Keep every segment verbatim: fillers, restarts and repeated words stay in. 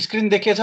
Screen देखिएछ?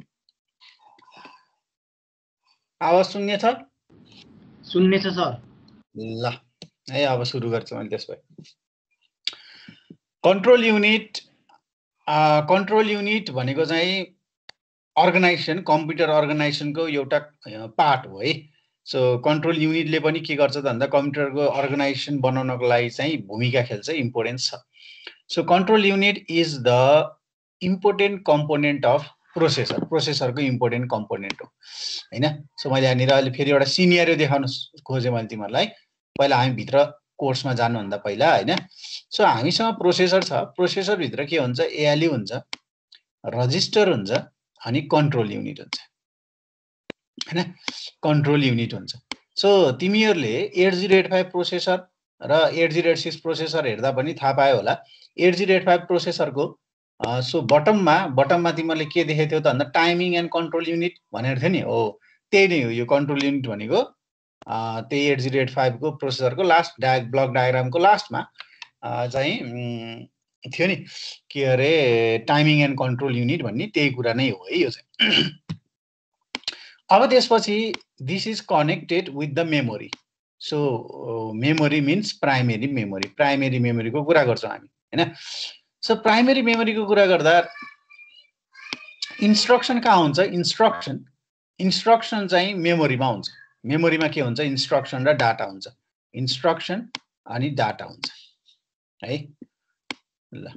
आवाज सुन्ने छ? सुन्ने छ सर। ल है अब सुरु गर्छु मैले त्यसपछि। कन्ट्रोल युनिट कन्ट्रोल युनिट भनेको चाहिँ अर्गनाइजेसन कम्प्युटर अर्गनाइजेसनको एउटा पार्ट हो है। सो कन्ट्रोल युनिटले पनि के गर्छ त भन्दा कम्प्युटरको अर्गनाइजेसन बनाउनको लागि चाहिँ भूमिका खेल्छ, इम्पोर्टेन्स छ। So control unit is the important component of processor, प्रोसेसरको इम्पोर्टेन्ट कम्पोनेन्ट हो हैन। सो मैले यहाँनिर अहिले फेरि एउटा सिनियरियो देखाउन खोजेँ मैले तिमीहरूलाई। पहिला हामी भित्र कोर्समा जानुभन्दा पहिला हैन। सो हामीसँग प्रोसेसर छ, प्रोसेसर भित्र के हुन्छ, एएलयू हुन्छ, रजिस्टर हुन्छ अनि कन्ट्रोल युनिट हुन्छ हैन, कन्ट्रोल युनिट हुन्छ। सो तिमीहरूले eight zero eight five processor र eight zero eight six processor हेर्दा पनि थाहा पायो होला। एट जिरो एट फाइभ प्रोसेसरको सो बटममा बटममा तिमीहरूले के देखेको थियो त भन्दा टाइमिङ एन्ड कन्ट्रोल युनिट भनेर थियो नि। हो त्यही नै हो यो कन्ट्रोल युनिट भनेको। त्यही एट जिरो एट फाइभको प्रोसेसरको लास्ट डाय ब्लक डायग्रामको लास्टमा चाहिँ थियो नि के अरे टाइमिङ एन्ड कन्ट्रोल युनिट भन्ने त्यही कुरा नै हो है यो चाहिँ। अब त्यसपछि this is connected with the memory. So memory means primary memory, primary मेमोरीको कुरा गर्छौँ हामी हैन। सो प्राइमेरी मेमोरीको कुरा गर्दा इन्स्ट्रक्सन कहाँ हुन्छ, इन्स्ट्रक्सन इन्स्ट्रक्सन चाहिँ मेमोरीमा हुन्छ। मेमोरीमा के हुन्छ, इन्स्ट्रक्सन र डाटा हुन्छ, इन्स्ट्रक्सन अनि डाटा हुन्छ है। ल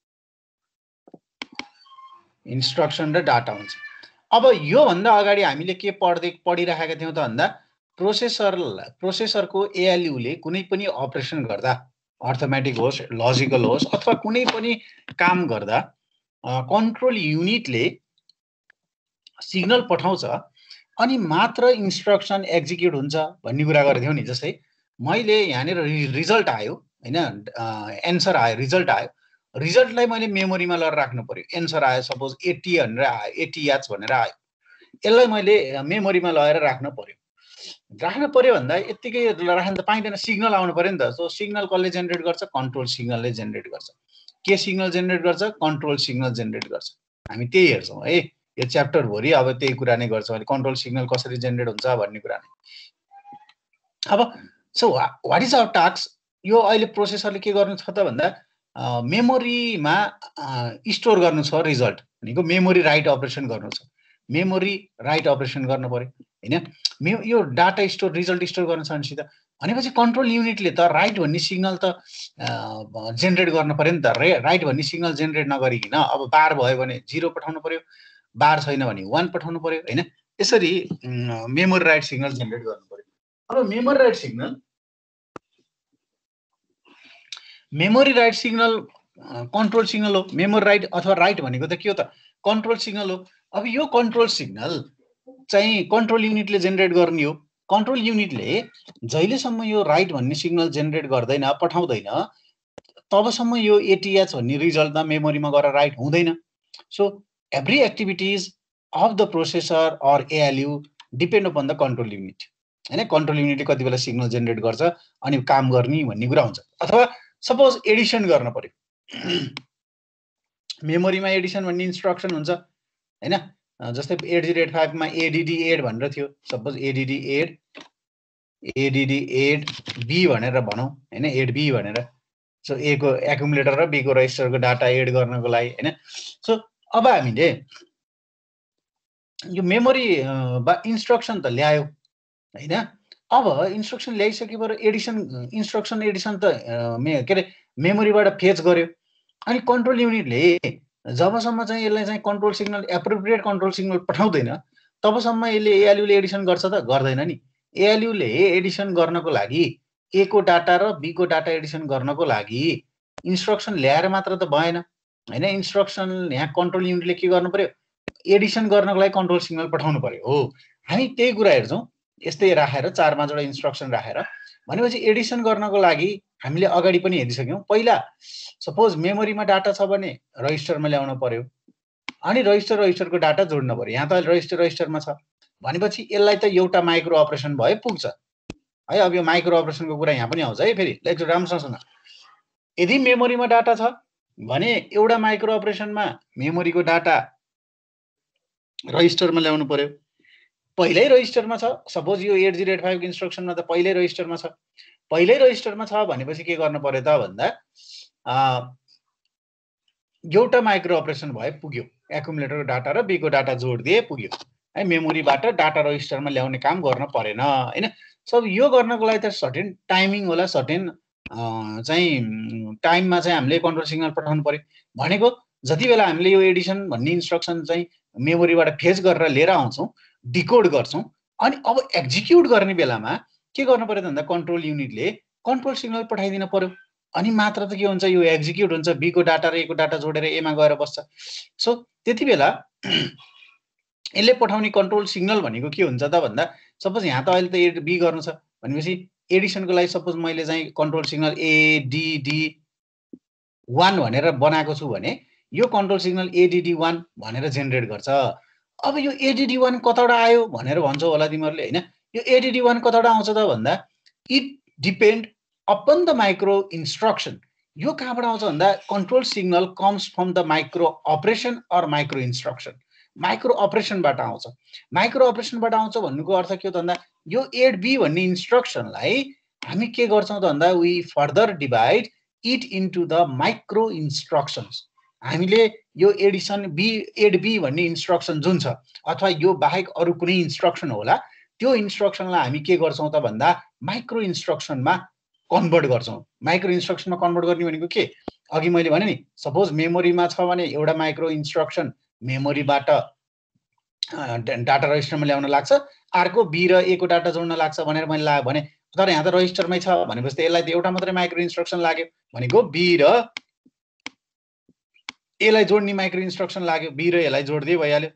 इन्स्ट्रक्सन र डाटा हुन्छ। अब यो भन्दा अगाडि हामीले के पढ्दै पढिराखेका थियौं त भन्दा प्रोसेसर प्रोसेसरको एएलयूले कुनै पनि अपरेसन गर्दा, अर्थमेटिक होस्, लजिकल होस् अथवा कुनै पनि काम गर्दा कन्ट्रोल युनिटले सिग्नल पठाउँछ अनि मात्र इन्स्ट्रक्सन एक्जिक्युट हुन्छ भन्ने कुरा गरेको थियौं नि। जस्तै मैले यहाँनिर रिजल्ट आयो हैन, एन्सर आयो, रिजल्ट आयो, रिजल्टलाई मैले मेमोरीमा लगेर राख्नु पर्यो। एन्सर आयो सपोज एट्टी भनेर आयो, एट्टी याच भनेर आयो, यसलाई मैले मेमोरीमा लगेर राख्न पर्यो। राख्न पर्यो भन्दा यत्तिकै राख्न त पाइँदैन, सिग्नल आउनु पर्यो नि त। सो सिग्नल कसले जेनेरेट गर्छ, कन्ट्रोल सिग्नलले जेनेरेट गर्छ। के सिग्नल जेनेरेट गर्छ, कन्ट्रोल सिग्नल जेनेरेट गर्छ। हामी त्यही हेर्छौँ है यो च्याप्टर भरि, अब त्यही कुरा नै गर्छौँ अहिले, कन्ट्रोल सिग्नल कसरी जेनेरेट हुन्छ भन्ने कुरा नै। अब so what is our task, यो अहिले प्रोसेसरले के गर्नु छ त भन्दा मेमोरीमा स्टोर गर्नु छ रिजल्ट भनेको, मेमोरी राइट अपरेसन गर्नु छ, मेमोरी राइट अपरेसन गर्नु पर्यो हैन। मे यो डाटा स्टोर रिजल्ट स्टोर गर्नु छ भनेपछि त भनेपछि कन्ट्रोल युनिटले त राइट भन्ने सिग्नल त जेनेरेट गर्नु पर्यो नि त। राइट भन्ने सिग्नल जेनेरेट नगरिकन अब बार भयो भने जिरो पठाउनु पर्यो, बार छैन भने वान पठाउनु पर्यो हैन। यसरी मेमोरी राइट सिग्नल जेनेरेट गर्नु पर्यो। अब memory write signal memory write signal control signal हो। मेमोरी राइट अथवा राइट भनेको त के हो त, कन्ट्रोल सिग्नल हो। अब यो कन्ट्रोल सिग्नल चाहिँ कन्ट्रोल युनिटले जेनेरेट गर्ने हो। कन्ट्रोल युनिटले जहिलेसम्म यो राइट भन्ने सिग्नल जेनेरेट गर्दैन, पठाउँदैन, तबसम्म यो एटीएच भन्ने रिजल्टमा मेमोरीमा गएर राइट हुँदैन। So every activities of the processor or ALU depend upon the control unit हैन। कन्ट्रोल युनिटले कति बेला सिग्नल जेनेरेट गर्छ अनि काम गर्ने भन्ने कुरा हुन्छ। अथवा सपोज एडिसन गर्न पर्यो, मेमोरीमा एडिसन भन्ने इन्स्ट्रक्सन हुन्छ हैन। जस्तै एट जिरो एट फाइभमा एडिडी एड भनेर थियो, suppose ADD add ADD add B भनेर भनौँ हैन, एड बी भनेर। सो ए को एकुमुलेटर र बी को रजिस्टरको डाटा एड गर्नको लागि हैन। सो अब हामीले यो मेमोरी बा इन्स्ट्रक्सन त ल्यायो हैन। अब इन्स्ट्रक्सन ल्याइसकेपछि एडिसन इन्स्ट्रक्सन एडिसन त मे के अरे मेमोरीबाट फेच गर्यो। अनि कन्ट्रोल युनिटले जबसम्म चाहिँ यसलाई चाहिँ control signal appropriate control signal पठाउँदैन तबसम्म यसले एएलयूले एडिसन गर्छ त गर्दैन नि। एएलयूले एडिसन गर्नको लागि ए को डाटा र बी को डाटा एडिसन गर्नको लागि इन्स्ट्रक्सन ल्याएर मात्र त भएन हैन। इन्स्ट्रक्सन यहाँ कन्ट्रोल युनिटले के गर्नु पर्यो, एडिसन गर्नको लागि कन्ट्रोल सिग्नल पठाउनु पर्यो हो। हामी त्यही कुरा हेर्छौँ, यस्तै राखेर चार पाँचवटा इन्स्ट्रक्सन राखेर भनेपछि एडिसन गर्नको लागि हामीले अगाडि पनि हेरिसक्यौँ। पहिला सपोज मेमोरीमा डाटा छ भने रजिस्टरमा ल्याउनु पर्यो अनि रजिस्टर रजिस्टरको डाटा जोड्नु पर्यो। यहाँ त अहिले रजिस्टर रजिस्टरमा छ भनेपछि यसलाई त एउटा माइक्रो अपरेसन भए पुग्छ है। अब यो माइक्रो अपरेसनको कुरा यहाँ पनि आउँछ है फेरि, लेख्छु राम्रोसँग। यदि मेमोरीमा डाटा छ भने एउटा माइक्रो अपरेसनमा मेमोरीको डाटा रजिस्टरमा ल्याउनु पर्यो। पहिल्यै रजिस्टरमा छ, सपोज यो एट जिरो एट फाइभ को इन्स्ट्रक्सनमा त पहिल्यै रजिस्टरमा छ। पहिल्यै रजिस्टरमा छ भनेपछि के गर्नु पर्यो त भन्दा एउटा माइक्रो अपरेसन भए पुग्यो, एकुमुलेटरको डाटा र बी को डाटा जोडिदिए पुग्यो है। मेमोरीबाट डाटा रजिस्टरमा ल्याउने काम गर्न परेन हैन। सब यो गर्नको लागि त सर्टेन टाइमिङ होला, सर्टेन चाहिँ टाइममा चाहिँ हामीले कन्ट्रोल सिग्नल पठाउनु पर्यो। भनेको जति बेला हामीले यो एडिसन भन्ने इन्स्ट्रक्सन चाहिँ मेमोरीबाट फेच गरेर लिएर आउँछौँ, डिकोड गर्छौँ, अनि अब एक्जिक्युट गर्ने बेलामा के गर्नु पर्यो त भन्दा कन्ट्रोल युनिटले कन्ट्रोल सिग्नल पठाइदिन पर्यो। अनि मात्र त के हुन्छ, यो एक्जिक्युट हुन्छ, बी को डाटा र ए को डाटा जोडेर एमा गएर बस्छ। सो त्यति बेला यसले पठाउने कन्ट्रोल सिग्नल भनेको के हुन्छ त भन्दा सपोज यहाँ त अहिले त ए बी गर्नु छ भनेपछि एडिसनको लागि सपोज मैले चाहिँ control signal A D D one भनेर बनाएको छु भने यो control signal A D D one भनेर जेनेरेट गर्छ। अब यो ए डी डी वान कताबाट आयो भनेर भन्छौ होला तिमीहरूले हैन। यो ए डी डी वान कताबाट आउँछ त भन्दा it depend upon the micro instruction. यो कहाँबाट आउँछ भन्दा control signal comes from the micro operation or micro instruction. Micro अपरेसनबाट आउँछ। माइक्रो अपरेसनबाट आउँछ भन्नुको अर्थ के हो त भन्दा यो एट बी भन्ने इन्स्ट्रक्सनलाई हामी के गर्छौँ त भन्दा we further divide it into the micro instructions. हामीले यो एडिसन बी एट बी भन्ने इन्स्ट्रक्सन जुन छ अथवा यो बाहेक अरू कुनै इन्स्ट्रक्सन होला त्यो इन्स्ट्रक्सनलाई हामी के गर्छौँ त भन्दा माइक्रो इन्स्ट्रक्सनमा कन्भर्ट गर्छौँ। माइक्रो इन्स्ट्रक्सनमा कन्भर्ट गर्ने भनेको के, अघि मैले भने नि सपोज मेमोरीमा छ भने एउटा माइक्रो इन्स्ट्रक्सन मेमोरीबाट डाटा रजिस्टरमा ल्याउन लाग्छ, अर्को बी र ए को डाटा जोड्न लाग्छ भनेर मैले ला भने, तर यहाँ त रजिस्टरमै छ भनेपछि त यसलाई त एउटा मात्रै माइक्रो इन्स्ट्रक्सन लाग्यो भनेको बी र एलाई जोड्ने माइक्रो इन्स्ट्रक्सन लाग्यो, बी र एलाई जोड्दै भइहाल्यो।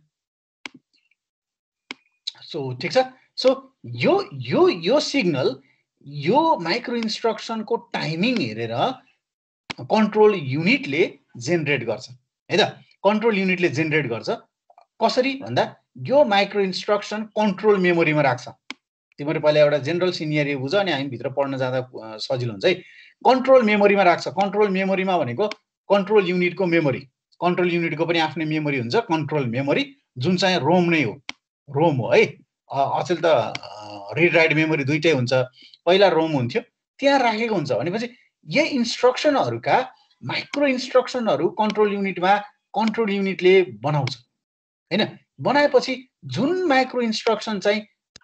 सो ठिक छ। सो यो यो यो सिग्नल यो माइक्रो इन्स्ट्रक्सनको टाइमिङ हेरेर कन्ट्रोल युनिटले जेनेरेट गर्छ है त। कन्ट्रोल युनिटले जेनेरेट गर्छ कसरी भन्दा यो माइक्रो इन्स्ट्रक्सन कन्ट्रोल मेमोरीमा राख्छ। तिमीहरू पहिला एउटा जेनरल सिनियरियो बुझ अनि हामी भित्र पढ्न जाँदा सजिलो हुन्छ है। कन्ट्रोल मेमोरीमा राख्छ। कन्ट्रोल मेमोरीमा भनेको कन्ट्रोल युनिटको मेमोरी, कन्ट्रोल युनिटको पनि आफ्नै मेमोरी हुन्छ, कन्ट्रोल मेमोरी जुन चाहिँ रोम नै हो, रोम हो है। अचेल त रिड राइट मेमोरी दुइटै हुन्छ, पहिला रोम हुन्थ्यो, त्यहाँ राखेको हुन्छ। भनेपछि यही इन्स्ट्रक्सनहरूका माइक्रो इन्स्ट्रक्सनहरू कन्ट्रोल युनिटमा कन्ट्रोल युनिटले बनाउँछ हैन। बनाएपछि जुन माइक्रो इन्स्ट्रक्सन चाहिँ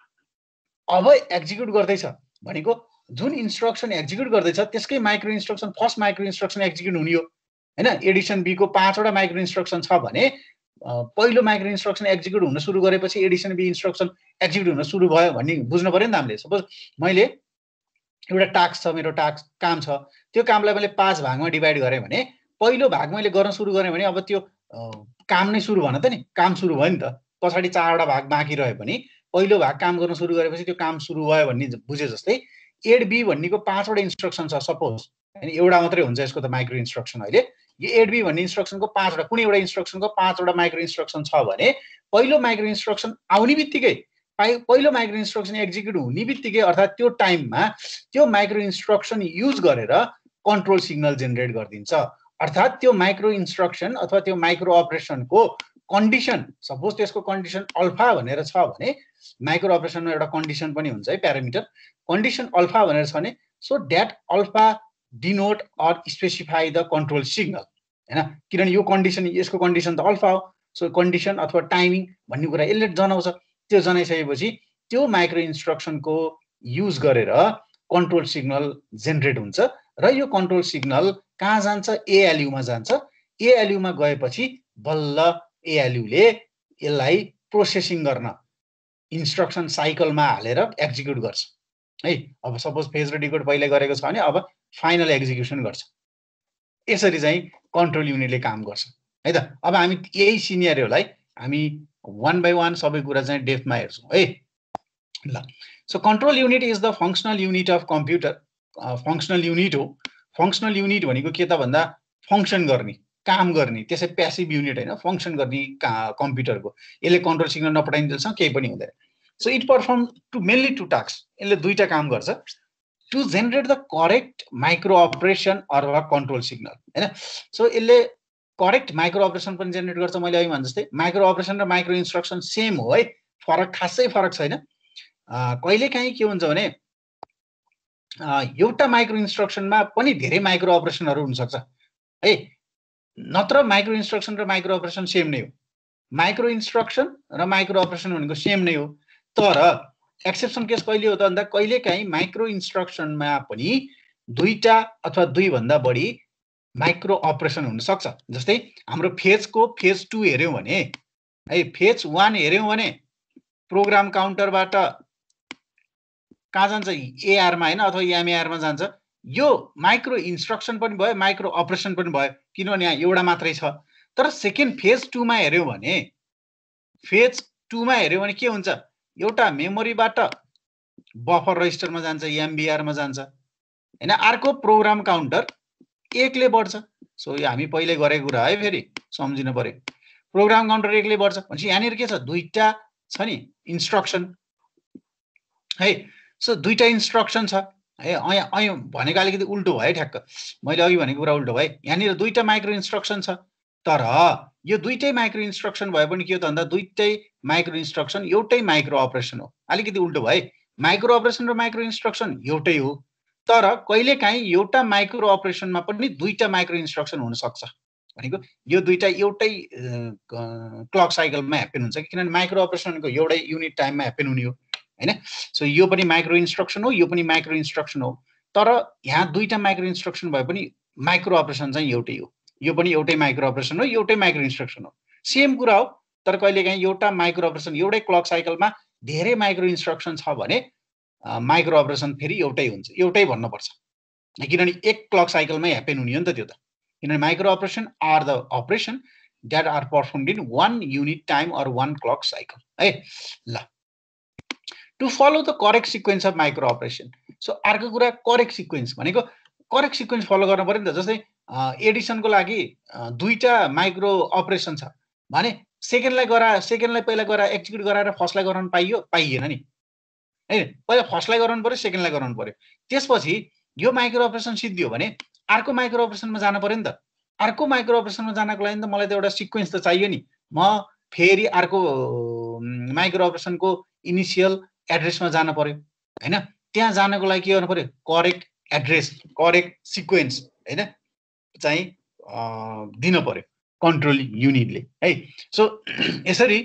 अब एक्जिक्युट गर्दैछ भनेको जुन इन्स्ट्रक्सन एक्जिक्युट गर्दैछ त्यसकै micro instruction first micro instruction execute हुने हो हैन। एडिसन बी को पाँचवटा माइक्रो इन्स्ट्रक्सन छ भने पहिलो माइक्रो इन्स्ट्रक्सन एक्जिक्युट हुन सुरु गरेपछि एडिसन बी इन्स्ट्रक्सन एक्जिक्युट हुन सुरु भयो भन्ने बुझ्नु पर्यो नि त हामीले। सपोज मैले एउटा टास्क छ, मेरो टास्क काम छ, त्यो कामलाई मैले पाँच भागमा डिभाइड गरेँ भने पहिलो भाग मैले गर्न सुरु गरेँ भने अब त्यो काम नै सुरु भन त नि, काम सुरु भयो नि त। पछाडि चारवटा भाग बाँकी रहे पनि पहिलो भाग काम गर्न सुरु गरेपछि त्यो काम सुरु भयो भन्ने बुझे जस्तै एट बी भन्नेको पाँचवटा इन्स्ट्रक्सन छ सपोज हैन। एउटा मात्रै हुन्छ यसको त माइक्रो इन्स्ट्रक्सन। अहिले यो एट बी भन्ने इन्स्ट्रक्सनको पाँचवटा कुनै एउटा इन्स्ट्रक्सनको पाँचवटा माइक्रो इन्स्ट्रक्सन छ भने पहिलो माइक्रो इन्स्ट्रक्सन आउने बित्तिकै पहिलो माइक्रो इन्स्ट्रक्सन एक्जिक्युट हुने बित्तिकै अर्थात् त्यो टाइममा त्यो माइक्रो इन्स्ट्रक्सन युज गरेर कन्ट्रोल सिग्नल जेनेरेट गरिदिन्छ। अर्थात् त्यो माइक्रो इन्स्ट्रक्सन अथवा त्यो माइक्रो अपरेसनको कन्डिसन, सपोज त्यसको कन्डिसन अल्फा भनेर छ भने माइक्रो अपरेसनमा एउटा कन्डिसन पनि हुन्छ है, प्यारामिटर कन्डिसन अल्फा भनेर छ भने so that alpha denote or specify the control signal हैन। किनभने यो कन्डिसन यसको कन्डिसन त अल्फा हो, सो कन्डिसन अथवा टाइमिङ भन्ने कुरा यसले जनाउँछ। त्यो जनाइसकेपछि त्यो माइक्रो इन्स्ट्रक्सनको युज गरेर कन्ट्रोल सिग्नल जेनेरेट हुन्छ र यो कन्ट्रोल सिग्नल कहाँ जान्छ, एएलयुमा जान्छ। एएलयुमा गएपछि बल्ल एएलयुले यसलाई प्रोसेसिङ गर्न इन्स्ट्रक्सन साइकलमा हालेर एक्जिक्युट गर्छ है। अब सपोज फेज र डिकोड पहिले गरेको छ भने अब फाइनल एक्जिक्युसन गर्छ। यसरी चाहिँ कन्ट्रोल युनिटले काम गर्छ है त। अब हामी यही सिनियरहरूलाई हामी वान बाई वान सबै कुरा चाहिँ डेप्थमा हेर्छौँ है ल। So control unit is the functional unit of computer. Functional unit हो। फङ्सनल युनिट भनेको के त भन्दा फङ्सन गर्ने, काम गर्ने, त्यसै प्यासिभ युनिट होइन, फङ्सन गर्ने कम्प्युटरको। यसले कन्ट्रोल सिग्नल नपठाइन्जेलसम्म केही पनि हुँदैन। So it perform two mainly two task. यसले दुईटा काम गर्छ, to generate the correct micro operation अथवा कन्ट्रोल सिग्नल हैन। सो यसले करेक्ट माइक्रो अपरेसन पनि जेनेरेट गर्छ। मैले अघि भने जस्तै माइक्रो अपरेसन र माइक्रो इन्स्ट्रक्सन सेम हो है, फरक खासै फरक छैन। कहिलेकाहीँ के हुन्छ भने एउटा माइक्रो इन्स्ट्रक्सनमा पनि धेरै माइक्रो अपरेसनहरू हुनसक्छ है, नत्र माइक्रो इन्स्ट्रक्सन र माइक्रो अपरेसन सेम नै हो। माइक्रो इन्स्ट्रक्सन र माइक्रो अपरेसन भनेको सेम नै हो, तर एक्सेप्सन केस कहिले हो त भन्दा कहिलेकाहीँ माइक्रो इन्स्ट्रक्सनमा पनि दुईटा अथवा दुईभन्दा बढी माइक्रो अपरेसन हुनसक्छ। जस्तै हाम्रो फेजको फेज टू हेऱ्यौँ भने है, फेज वान हेऱ्यौँ भने प्रोग्राम काउन्टरबाट कहाँ जान्छ, एआरमा होइन अथवा एमएआरमा जान्छ। यो माइक्रो इन्स्ट्रक्सन पनि भयो, माइक्रो अपरेसन पनि भयो, किनभने यहाँ एउटा मात्रै छ। तर सेकेन्ड फेज टूमा हेऱ्यौँ भने फेज टूमा हेऱ्यौँ भने के हुन्छ, एउटा मेमोरीबाट बफर रजिस्टरमा जान्छ, एमबिआरमा जान्छ होइन, अर्को प्रोग्राम काउन्टर एकले बढ्छ। सो यो हामी पहिले गरेको कुरा है, फेरि सम्झिनु पर्यो। प्रोग्राम काउन्टर एकले बढ्छ भनेपछि यहाँनिर के छ, दुईटा छ नि इन्स्ट्रक्सन है। सो दुईटा इन्स्ट्रक्सन छ है, यहाँ અહીં भनेको अलिकति उल्टो भयो ठ्याक्क, मैले अघि भनेको कुरा उल्टो भयो। यहाँनिर दुईटा माइक्रो इन्स्ट्रक्सन छ, तर यो दुईटै माइक्रो इन्स्ट्रक्सन भए पनि के हो त भन्दा दुईटै माइक्रो इन्स्ट्रक्सन एउटै माइक्रो अपरेसन हो। अलिकति उल्टो भयो, माइक्रो अपरेसन र माइक्रो इन्स्ट्रक्सन एउटै हो, तर कहिलेकाहीँ एउटा माइक्रो अपरेसनमा पनि दुईटा माइक्रो इन्स्ट्रक्सन हुनसक्छ। भनेको यो दुईटा एउटै क्लक साइकलमा ह्याप्पन हुन्छ, किनभने माइक्रो अपरेसनको एउटै युनिट टाइममा ह्याप्पन हुने हो हैन। सो यो पनि माइक्रो इन्स्ट्रक्सन हो, यो पनि माइक्रो इन्स्ट्रक्सन हो, तर यहाँ दुईटा माइक्रो इन्स्ट्रक्सन भए पनि माइक्रो अपरेसन चाहिँ एउटै हो। यो पनि एउटै माइक्रो अपरेसन हो, एउटै माइक्रो इन्स्ट्रक्सन हो, सेम कुरा हो। तर कहिलेकाहीँ एउटा माइक्रो अपरेसन एउटै क्लक साइकलमा धेरै माइक्रो इन्स्ट्रक्सन छ भने माइक्रो अपरेसन फेरि एउटै हुन्छ, एउटै भन्नुपर्छ, किनभने एक क्लक साइकलमै ह्याप्पन हुने हो नि त त्यो त। किनभने micro operation are the operation that are performed in one unit time or one clock cycle है। ल, to follow the correct sequence of micro operation. So अर्को कुरा करेक्ट सिक्वेन्स भनेको करेक्ट सिक्वेन्स फलो गर्नु पर्यो नि त। जस्तै एडिसनको लागि दुईटा माइक्रो अपरेसन छ भने सेकेन्डलाई गरा सेकेन्डलाई पहिला गरा एक्जिक्युट गराएर फर्स्टलाई गराउनु पाइयो, पाइएन नि है। पहिला फर्स्टलाई गराउनु पर्यो, सेकेन्डलाई गराउनु पर्यो, त्यसपछि यो माइक्रो अपरेसन सिद्धियो भने अर्को माइक्रो अपरेसनमा जानु पर्यो नि त। अर्को माइक्रो अपरेसनमा जानको लागि त मलाई त एउटा सिक्वेन्स त चाहियो नि। म फेरि अर्को माइक्रो अपरेसनको इनिसियल एड्रेसमा जानु पर्यो हैन। त्यहाँ जानको लागि के गर्नु पर्यो, करेक्ट एड्रेस करेक्ट सिक्वेन्स हैन चाहिँ दिन पर्यो कन्ट्रोल युनिटले है। सो यसरी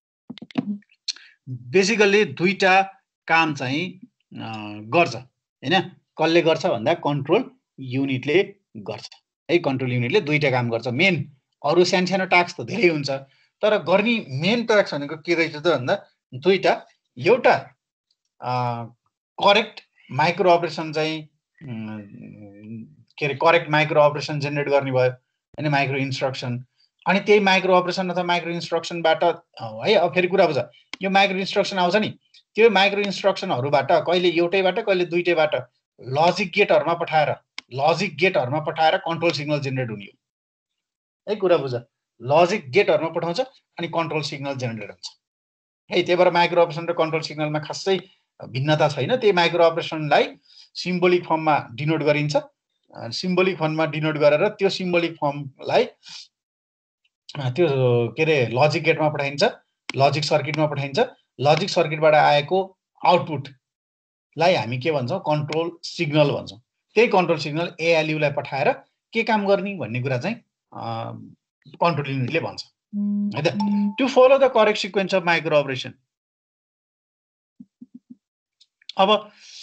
बेसिकल्ली दुईटा काम चाहिँ गर्छ हैन। कसले गर्छ भन्दा कन्ट्रोल युनिटले गर्छ है। कन्ट्रोल युनिटले दुईटा काम गर्छ मेन। अरू सानो टास्क त धेरै हुन्छ, तर गर्ने मेन टास्क भनेको के रहेछ त भन्दा दुईटा, एउटा करेक्ट माइक्रो अपरेसन चाहिँ के अरे करेक्ट माइक्रो अपरेसन जेनेरेट गर्ने भयो हैन, माइक्रो इन्स्ट्रक्सन। अनि त्यही माइक्रो अपरेसन अथवा माइक्रो इन्स्ट्रक्सनबाट है अब फेरि कुरा बुझ, यो माइक्रो इन्स्ट्रक्सन आउँछ नि, त्यो माइक्रो इन्स्ट्रक्सनहरूबाट कहिले एउटैबाट कहिले दुईटैबाट लजिक गेटहरूमा पठाएर लजिक गेटहरूमा पठाएर कन्ट्रोल सिग्नल जेनेरेट हुने हो है। कुरा बुझ, लजिक गेटहरूमा पठाउँछ अनि कन्ट्रोल सिग्नल जेनेरेट हुन्छ है। त्यही भएर माइक्रो अपरेसन र कन्ट्रोल सिग्नलमा खासै भिन्नता छैन। त्यही माइक्रो अपरेसनलाई सिम्बोलिक फर्ममा डिनोट गरिन्छ, सिम्बोलिक फर्ममा डिनोट गरेर त्यो सिम्बोलिक फर्मलाई त्यो के अरे लजिक गेटमा पठाइन्छ, लजिक सर्किटमा पठाइन्छ। लजिक सर्किटबाट आएको आउटपुटलाई हामी के भन्छौँ, कन्ट्रोल सिग्नल भन्छौँ। त्यही कन्ट्रोल सिग्नल एएलयुलाई पठाएर के काम गर्ने भन्ने कुरा चाहिँ कन्ट्रोल युनिटले भन्छ है त। To follow the correct sequence of micro operation. अब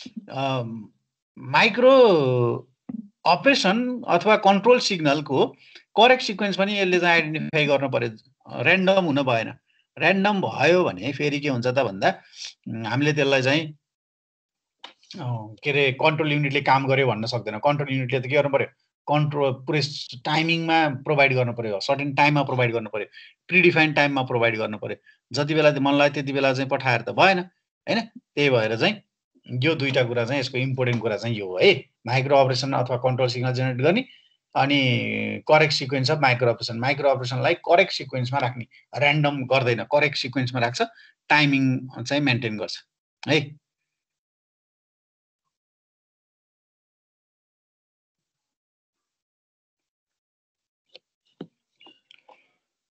माइक्रो अपरेसन अथवा कन्ट्रोल सिग्नलको करेक्ट सिक्वेन्स पनि यसले चाहिँ आइडेन्टिफाई गर्नु पर्यो, ऱ्यान्डम हुन भएन। ऱ्यान्डम भयो भने फेरि के हुन्छ त भन्दा हामीले त्यसलाई चाहिँ के अरे कन्ट्रोल युनिटले काम गर्यो भन्न सक्दैन। कन्ट्रोल युनिटले त के गर्नु पर्यो, कन्ट्रोल पुरै टाइमिङमा प्रोभाइड गर्नु पर्यो, सर्टेन टाइममा प्रोभाइड गर्नु पर्यो, प्रिडिफाइन्ड टाइममा प्रोभाइड गर्नु पर्यो। जति बेला मनलाई त्यति बेला चाहिँ पठाएर त भएन हैन। त्यही भएर चाहिँ यो दुईटा कुरा चाहिँ यसको इम्पोर्टेन्ट कुरा चाहिँ यो हो है, माइक्रो अपरेसन अथवा कन्ट्रोल सिग्नल जेनेरेट गर्ने अनि correct sequence of micro operation. Micro अपरेसनलाई करेक्ट सिक्वेन्समा राख्ने, ऱ्यान्डम गर्दैन, करेक्ट सिक्वेन्समा राख्छ, टाइमिङ चाहिँ मेन्टेन गर्छ है।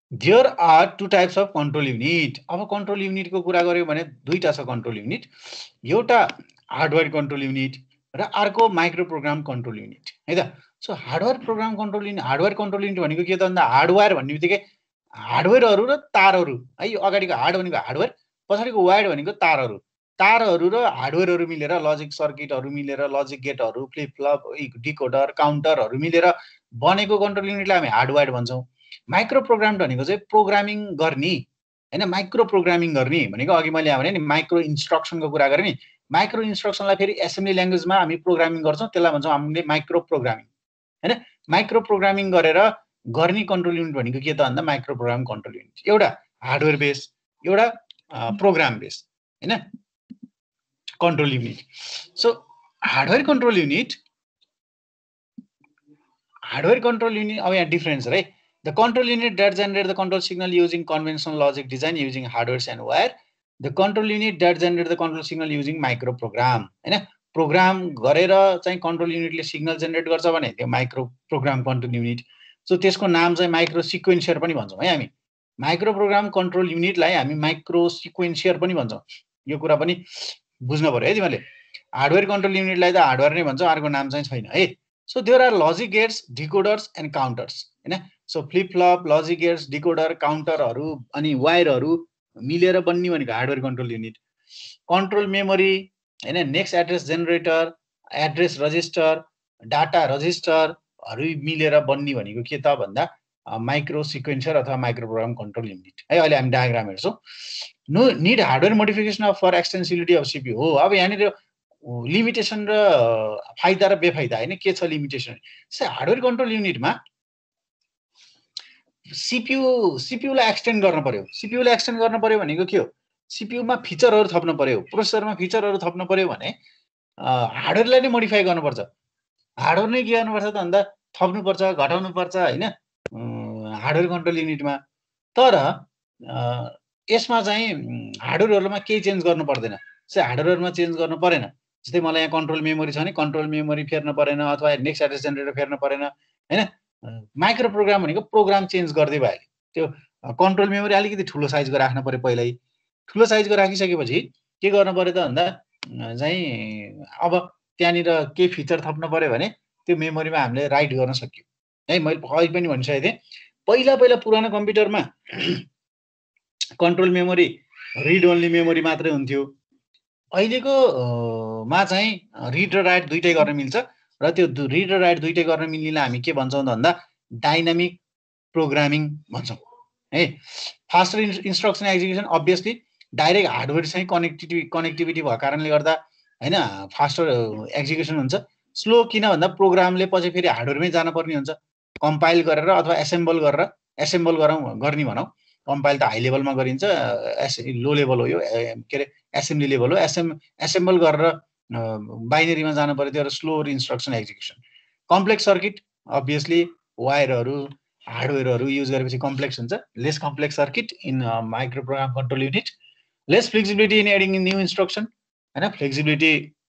There are two types of control unit. अब कन्ट्रोल युनिटको कुरा गर्यो भने दुईटा छ कन्ट्रोल युनिट, एउटा हार्डवेयर कन्ट्रोल युनिट र अर्को माइक्रो प्रोग्राम कन्ट्रोल युनिट है त। So hardware program control unit hardware control unit भनेको के त भन्दा हार्डवेयर भन्ने बित्तिकै हार्डवेयरहरू र तारहरू है, यो अगाडिको हार्ड भनेको हार्डवेयर, पछाडिको वायर भनेको तारहरू तारहरू र हार्डवेयरहरू मिलेर लजिक सर्किटहरू मिलेर लजिक गेटहरू फ्लिप फ्लप डिकोडर काउन्टरहरू मिलेर बनेको कन्ट्रोल युनिटलाई हामी हार्डवेयर भन्छौँ। माइक्रो प्रोग्राम भनेको चाहिँ प्रोग्रामिङ गर्ने हैन, माइक्रो प्रोग्रामिङ गर्ने भनेको अघि मैले भने नि माइक्रो इन्स्ट्रक्सनको कुरा गरेँ नि, माइक्रो इन्स्ट्रक्सनलाई फेरि एसेम्बली ल्याङ्ग्वेजमा हामी प्रोग्रामिङ गर्छौँ, त्यसलाई भन्छौँ हामीले माइक्रो प्रोग्रामिङ हैन। माइक्रो प्रोग्रामिङ गरेर गर्ने कन्ट्रोल युनिट भनेको के त भन्दा माइक्रो प्रोग्राम कन्ट्रोल युनिट, एउटा हार्डवेयर बेस एउटा प्रोग्राम बेस हैन control unit. So hardware control unit hardware control unit अब यहाँ डिफरेन्स है। The control unit that generate the control signal using conventional logic design using hardware and wire. The control unit that generate the control signal using micro program हैन, programme गरेर चाहिँ control युनिटले signal generate गर्छ भने त्यो micro program control unit. So त्यसको नाम चाहिँ माइक्रो सिक्वेन्सियर पनि भन्छौँ है हामी। माइक्रो प्रोग्राम कन्ट्रोल युनिटलाई हामी माइक्रो सिक्वेन्सियर पनि भन्छौँ, यो कुरा पनि बुझ्नु पर्यो है तिमीले। हार्डवेयर कन्ट्रोल युनिटलाई त हार्डवेयर नै भन्छ, अर्को नाम चाहिँ छैन है। So there are logic gates decoders and counters हैन। So flip flop logic gates decoder काउन्टरहरू अनि वायरहरू मिलेर बन्ने भनेको hardware control unit. Control memory हैन, next address generator address register data रजिस्टरहरू मिलेर बन्ने भनेको के त भन्दा माइक्रो सिक्वेन्सर अथवा माइक्रो प्रोग्राम कन्ट्रोल युनिट है। अहिले हामी डायग्राम हेर्छौँ। No need hardware modification of for extensibility of CPU हो। अब यहाँनिर लिमिटेसन र फाइदा र बेफाइदा हैन, के छ लिमिटेसन। सो हार्डवेयर कन्ट्रोल युनिटमा सिपियु सिपियुलाई एक्सटेन्ड गर्न पर्यो। सिपियुलाई एक्सटेन्ड गर्न पर्यो भनेको के हो, सिपियुमा फिचरहरू थप्न पर्यो, प्रोसेसरमा फिचरहरू थप्न पर्यो भने हार्डवेयरलाई नै मोडिफाई गर्नुपर्छ। हार्डवेयर नै के गर्नुपर्छ त भन्दा थप्नुपर्छ घटाउनुपर्छ हैन हार्डवेयर कन्ट्रोल युनिटमा। तर यसमा चाहिँ हार्डवेयरहरुमा केही चेन्ज गर्नु पर्दैन। सो हार्डवेयरमा चेन्ज गर्नु परेन। जस्तै मलाई यहाँ कन्ट्रोल मेमोरी छ नि, कन्ट्रोल मेमोरी फेर्न परेन अथवा नेक्स्ट एड्रेस जेनेरेटर फेर्न परेन हैन। माइक्रो प्रोग्राम भनेको प्रोग्राम चेन्ज गर्दै भयो। त्यो कन्ट्रोल मेमोरी अलिकति ठुलो साइजको राख्न पर्यो पहिल्यै। ठुलो साइजको राखिसकेपछि के गर्नु पर्यो त भन्दा चाहिँ अब त्यहाँनिर केही फिचर थप्न पर्यो भने त्यो मेमोरीमा हामीले राइट गर्न सक्यौँ है। मैले अघि पनि भनिसकेको थिएँ, पहिला पहिला पुरानो कम्प्युटरमा control memory read only memory मात्रै हुन्थ्यो। अहिलेको मा चाहिँ रिड र राइट दुइटै गर्न मिल्छ र त्यो रिड र राइट दुइटै गर्न मिल्नेलाई हामी के भन्छौँ त भन्दा डाइनामिक प्रोग्रामिङ भन्छौँ है। Faster instruction execution obviously direct hardware चाहिँ कनेक्टिभिटी कनेक्टिभिटी भएको कारणले गर्दा हैन फास्टर एक्जिक्युसन हुन्छ। स्लो किन भन्दा प्रोग्रामले पछि फेरि हार्डवेयरमै जानुपर्ने हुन्छ, कम्पाइल गरेर अथवा एसेम्बल गरेर एसेम्बल गरौँ गर्ने भनौँ। कम्पाइल त हाई लेभलमा गरिन्छ, एस लो लेभल हो यो के अरे एसेम्बली लेभल हो। एसेम एसेम्बल गरेर बाइनरीमा जानु पर्यो, त्यो slow instruction execution. Complex circuit obviously वायरहरू हार्डवेयरहरू युज गरेपछि कम्प्लेक्स हुन्छ। Less complex circuit in micro program control unit. Less flexibility in adding in new instruction हैन, फ्लेक्सिबिलिटी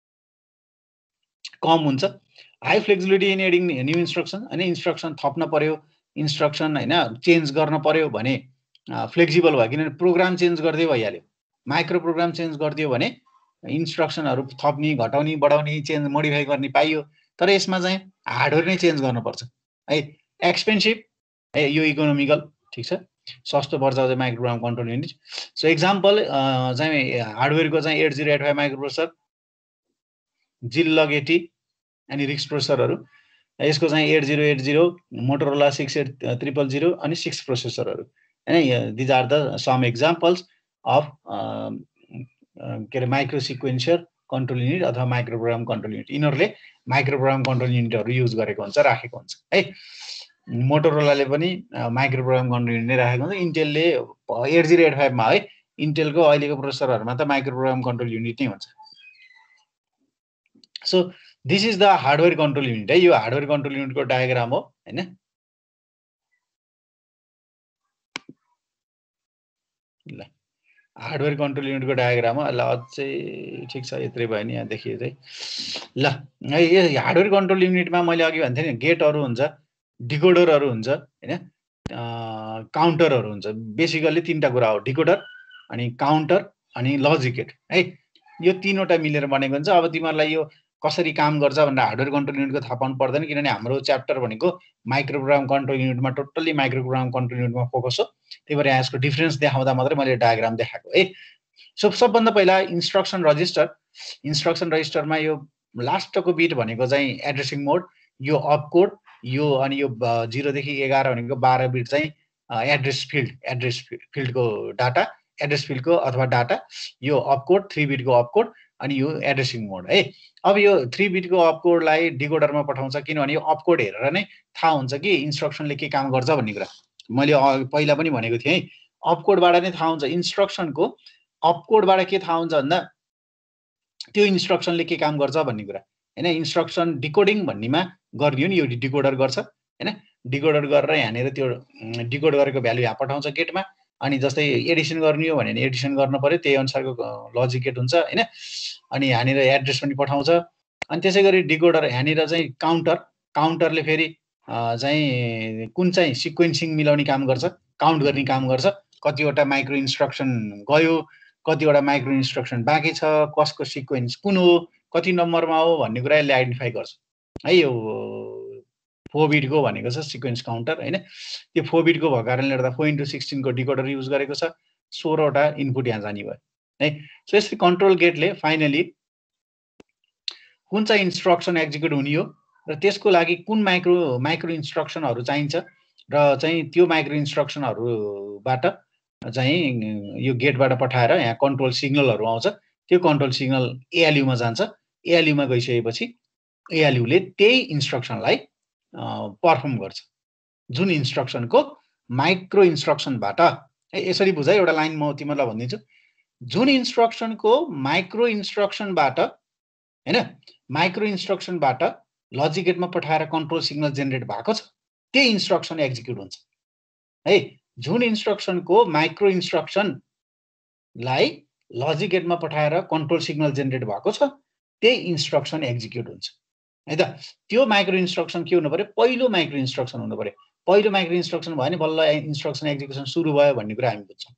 कम हुन्छ। High flexibility in adding new instruction हैन, इन्स्ट्रक्सन थप्न पर्यो, इन्स्ट्रक्सन हैन चेन्ज गर्न पर्यो भने फ्लेक्सिबल भयो, किनभने प्रोग्राम चेन्ज गर्दै भइहाल्यो। माइक्रो प्रोग्राम चेन्ज गरिदियो भने इन्स्ट्रक्सनहरू थप्ने घटाउने बढाउने चेन्ज मोडिफाई गर्ने पाइयो। तर यसमा चाहिँ हार्डवेयर नै चेन्ज गर्नुपर्छ है। एक्सपेन्सिभ है, यो इकोनोमिकल ठिक छ, सस्तो पर्छ चाहिँ micro program control unit. So example चाहिँ हार्डवेयरको चाहिँ eight zero eight five micro processor, Zilog eighty अनि रिक्स प्रोसेसरहरू। यसको चाहिँ eight zero eight zero Motorola six eight triple zero अनि सिक्स प्रोसेसरहरू हैन। These are the some examples of के अरे माइक्रो सिक्वेन्सियर कन्ट्रोल युनिट अथवा माइक्रो प्रोग्राम कन्ट्रोल युनिट। यिनीहरूले माइक्रो प्रोग्राम कन्ट्रोल युनिटहरू युज गरेको हुन्छ, राखेको हुन्छ है। मोटोरोलाले पनि माइक्रो प्रोग्राम कन्ट्रोल युनिट नै राखेको हुन्छ। इन्टेलले एट जिरो एट फाइभमा है, इन्टेलको अहिलेको प्रोसेसरहरूमा त माइक्रो प्रोग्राम कन्ट्रोल युनिट नै हुन्छ। So this is the hardware control unit है। यो हार्डवेयर कन्ट्रोल युनिटको डायग्राम हो हैन। ल हार्डवेयर कन्ट्रोल युनिटको डायग्राम हो। ल अझै ठिक छ, यत्रै भयो नि यहाँ देखियो चाहिँ। ल यो हार्डवेयर कन्ट्रोल युनिटमा मैले अघि भन्थे नि गेटहरू हुन्छ, डिकोडरहरू हुन्छ हैन, काउन्टरहरू हुन्छ। बेसिकल्ली तीनटा कुरा हो, डिकोडर अनि काउन्टर अनि लजिक गेट है, यो तीनवटा मिलेर बनेको हुन्छ। अब तिमीहरूलाई यो कसरी काम गर्छ भनेर हार्डवेयर कन्ट्रोल युनिटको थाहा पाउनु पर्दैन, किनभने हाम्रो च्याप्टर भनेको माइक्रो प्रोग्राम कन्ट्रोल युनिटमा टोटल्ली माइक्रो प्रोग्राम कन्ट्रोल युनिटमा फोकस हो। त्यही भएर यसको डिफरेन्स देखाउँदा मात्रै मैले डायग्राम देखाएको है। सो सबभन्दा पहिला इन्स्ट्रक्सन रजिस्टर, इन्स्ट्रक्सन रजिस्टरमा यो लास्टको बिट भनेको चाहिँ एड्रेसिङ मोड, यो अप कोड, यो अनि यो जिरोदेखि एघार भनेको बाह्र बिट चाहिँ एड्रेस फिल्ड, एड्रेस फिल्डको डाटा, एड्रेस फिल्डको अथवा डाटा, यो अप कोड थ्री बिटको अप कोड अनि यो एड्रेसिङ मोड है। अब यो थ्री बिटको अप कोडलाई डिकोडरमा पठाउँछ, किनभने यो अप कोड हेरेर नै थाहा हुन्छ कि इन्स्ट्रक्सनले के काम गर्छ भन्ने कुरा मैले पहिला पनि भनेको थिएँ है। अप कोडबाट नै थाहा हुन्छ, इन्स्ट्रक्सनको अप कोडबाट के थाहा हुन्छ भन्दा त्यो इन्स्ट्रक्सनले के काम गर्छ भन्ने कुरा हैन। इन्स्ट्रक्सन डिकोडिङ भन्नेमा गरिदियो नि, यो डिकोडर गर्छ हैन। डिकोडर गरेर यहाँनिर त्यो डिकोड गरेको भ्यालु यहाँ पठाउँछ गेटमा, अनि जस्तै एडिसन गर्ने हो भने एडिसन गर्न पर्यो, त्यही अनुसारको लजिक गेट हुन्छ हैन। अनि यहाँनिर एड्रेस पनि पठाउँछ। अनि त्यसै गरी डिकोडर यहाँनिर चाहिँ काउन्टर, काउन्टरले फेरि चाहिँ कुन चाहिँ सिक्वेन्सिङ मिलाउने काम गर्छ, काउन्ट गर्ने काम गर्छ, कतिवटा माइक्रो इन्स्ट्रक्सन गयो, कतिवटा माइक्रो इन्स्ट्रक्सन बाँकी छ, कसको सिक्वेन्स कुन हो, कति नम्बरमा हो भन्ने कुरा यसले आइडेन्टिफाई गर्छ है। यो फोर बिटको भनेको छ सिक्वेन्स काउन्टर हैन। त्यो फोर बिटको भएको कारणले गर्दा फोर इन्टु सिक्सटिनको डिकोडर युज गरेको छ, सोह्रवटा इनपुट यहाँ जाने भयो है। सो यसरी कन्ट्रोल गेटले फाइनली कुन चाहिँ इन्स्ट्रक्सन एक्जिक्युट हुने हो र त्यसको लागि कुन माइक्रो माइक्रो इन्स्ट्रक्सनहरू चाहिन्छ र चाहिँ त्यो माइक्रो इन्स्ट्रक्सनहरूबाट चाहिँ यो गेटबाट पठाएर यहाँ कन्ट्रोल सिग्नलहरू आउँछ, त्यो कन्ट्रोल सिग्नल एएलयुमा जान्छ। एएलयुमा गइसकेपछि एएलयुले त्यही इन्स्ट्रक्सनलाई पर्फर्म गर्छ, जुन इन्स्ट्रक्सनको माइक्रो इन्स्ट्रक्सनबाट यसरी बुझ है। एउटा लाइन म तिमीहरूलाई भनिदिन्छु, जुन इन्स्ट्रक्सनको माइक्रो इन्स्ट्रक्सनबाट हैन, माइक्रो इन्स्ट्रक्सनबाट लजिक गेटमा पठाएर कन्ट्रोल सिग्नल जेनेरेट भएको छ, त्यही इन्स्ट्रक्सन एक्जिक्युट हुन्छ है। जुन इन्स्ट्रक्सनको माइक्रो इन्स्ट्रक्सनलाई लजिक गेटमा पठाएर कन्ट्रोल सिग्नल जेनेरेट भएको छ, त्यही इन्स्ट्रक्सन एक्जिक्युट हुन्छ है त। त्यो माइक्रो इन्स्ट्रक्सन के हुनु पर्यो, पहिलो माइक्रो इन्स्ट्रक्सन हुनु पर्यो। पहिलो माइक्रो इन्स्ट्रक्सन भयो भने बल्ल इन्स्ट्रक्सन एक्जिक्युसन सुरु भयो भन्ने कुरा हामी बुझ्छौँ।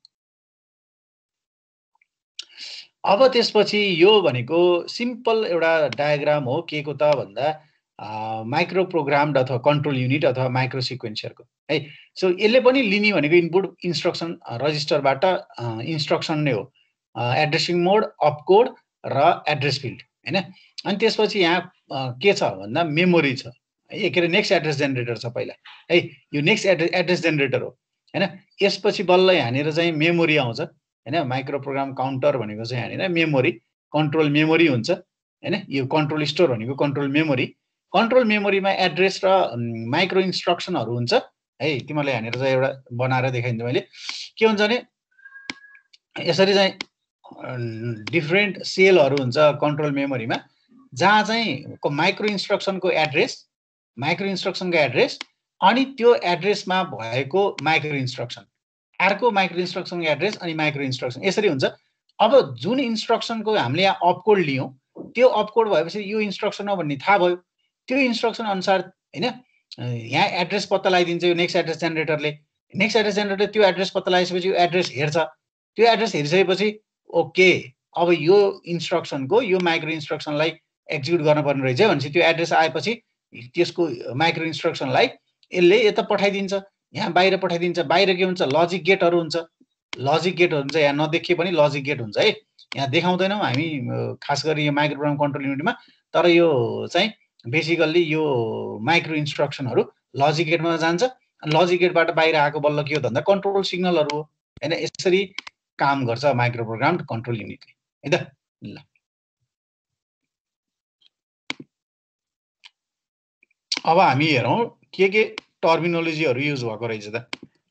अब त्यसपछि यो भनेको सिम्पल एउटा डायग्राम हो, के को त भन्दा माइक्रो प्रोग्राम्ड अथवा कन्ट्रोल युनिट अथवा माइक्रो सिक्वेन्सरको है। सो यसले पनि लिने भनेको इनपुट इन्स्ट्रक्सन रजिस्टरबाट इन्स्ट्रक्सन नै हो, एड्रेसिङ मोड, अप कोड र एड्रेस फिल्ड हैन। अनि त्यसपछि यहाँ के छ भन्दा मेमोरी छ है, के अरे नेक्स्ट एड्रेस जेनेरेटर छ पहिला है। यो नेक्स्ट एड्रेस एड्रेस जेनेरेटर हो हैन। यसपछि बल्ल यहाँनिर चाहिँ मेमोरी आउँछ हैन। माइक्रो प्रोग्राम काउन्टर भनेको चाहिँ यहाँनिर मेमोरी, कन्ट्रोल मेमोरी हुन्छ हैन। यो कन्ट्रोल स्टोर भनेको कन्ट्रोल मेमोरी, कन्ट्रोल मेमोरीमा एड्रेस र माइक्रो इन्स्ट्रक्सनहरू हुन्छ है। तिमीलाई यहाँनिर चाहिँ एउटा बनाएर देखाइदिन्छु मैले। के हुन्छ भने यसरी चाहिँ डिफ्रेन्ट सेलहरू हुन्छ कन्ट्रोल मेमोरीमा, जहाँ चाहिँ माइक्रो इन्स्ट्रक्सनको एड्रेस, माइक्रो इन्स्ट्रक्सनको एड्रेस अनि त्यो एड्रेसमा भएको माइक्रो इन्स्ट्रक्सन, अर्को माइक्रो इन्स्ट्रक्सनको एड्रेस अनि माइक्रो इन्स्ट्रक्सन यसरी हुन्छ। अब जुन इन्स्ट्रक्सनको हामीले यहाँ अप कोड लियौँ, त्यो अप कोड भएपछि यो इन्स्ट्रक्सन हो भन्ने थाहा भयो, त्यो इन्स्ट्रक्सन अनुसार हैन यहाँ एड्रेस पत्ता लगाइदिन्छ यो नेक्स्ट एड्रेस जेनेरेटरले। नेक्स्ट एड्रेस जेनेरेटर त्यो एड्रेस पत्ता लगाइसकेपछि यो एड्रेस हेर्छ, त्यो एड्रेस हेरिसकेपछि ओके अब यो इन्स्ट्रक्सनको यो माइक्रो इन्स्ट्रक्सनलाई एक्जिक्युट गर्न पर्ने रहेछ भनेपछि त्यो एड्रेस आएपछि त्यसको माइक्रो इन्स्ट्रक्सनलाई यसले यता पठाइदिन्छ, यहाँ बाहिर पठाइदिन्छ। बाहिर के हुन्छ, लजिक गेटहरू हुन्छ, लजिक गेटहरू हुन्छ, यहाँ नदेखिए पनि लजिक गेट हुन्छ है। यहाँ देखाउँदैनौँ हामी खास गरी यो माइक्रो प्रोग्राम कन्ट्रोल युनिटमा, तर यो चाहिँ बेसिकल्ली यो माइक्रो इन्स्ट्रक्सनहरू लजिक गेटमा जान्छ। लजिक गेटबाट बाहिर आएको बल्ल के हो भन्दा कन्ट्रोल सिग्नलहरू हो हैन। यसरी काम गर्छ माइक्रो प्रोग्राम कन्ट्रोल युनिटले है त। ल अब हामी हेरौँ के के टर्मिनोलोजीहरू युज भएको रहेछ त।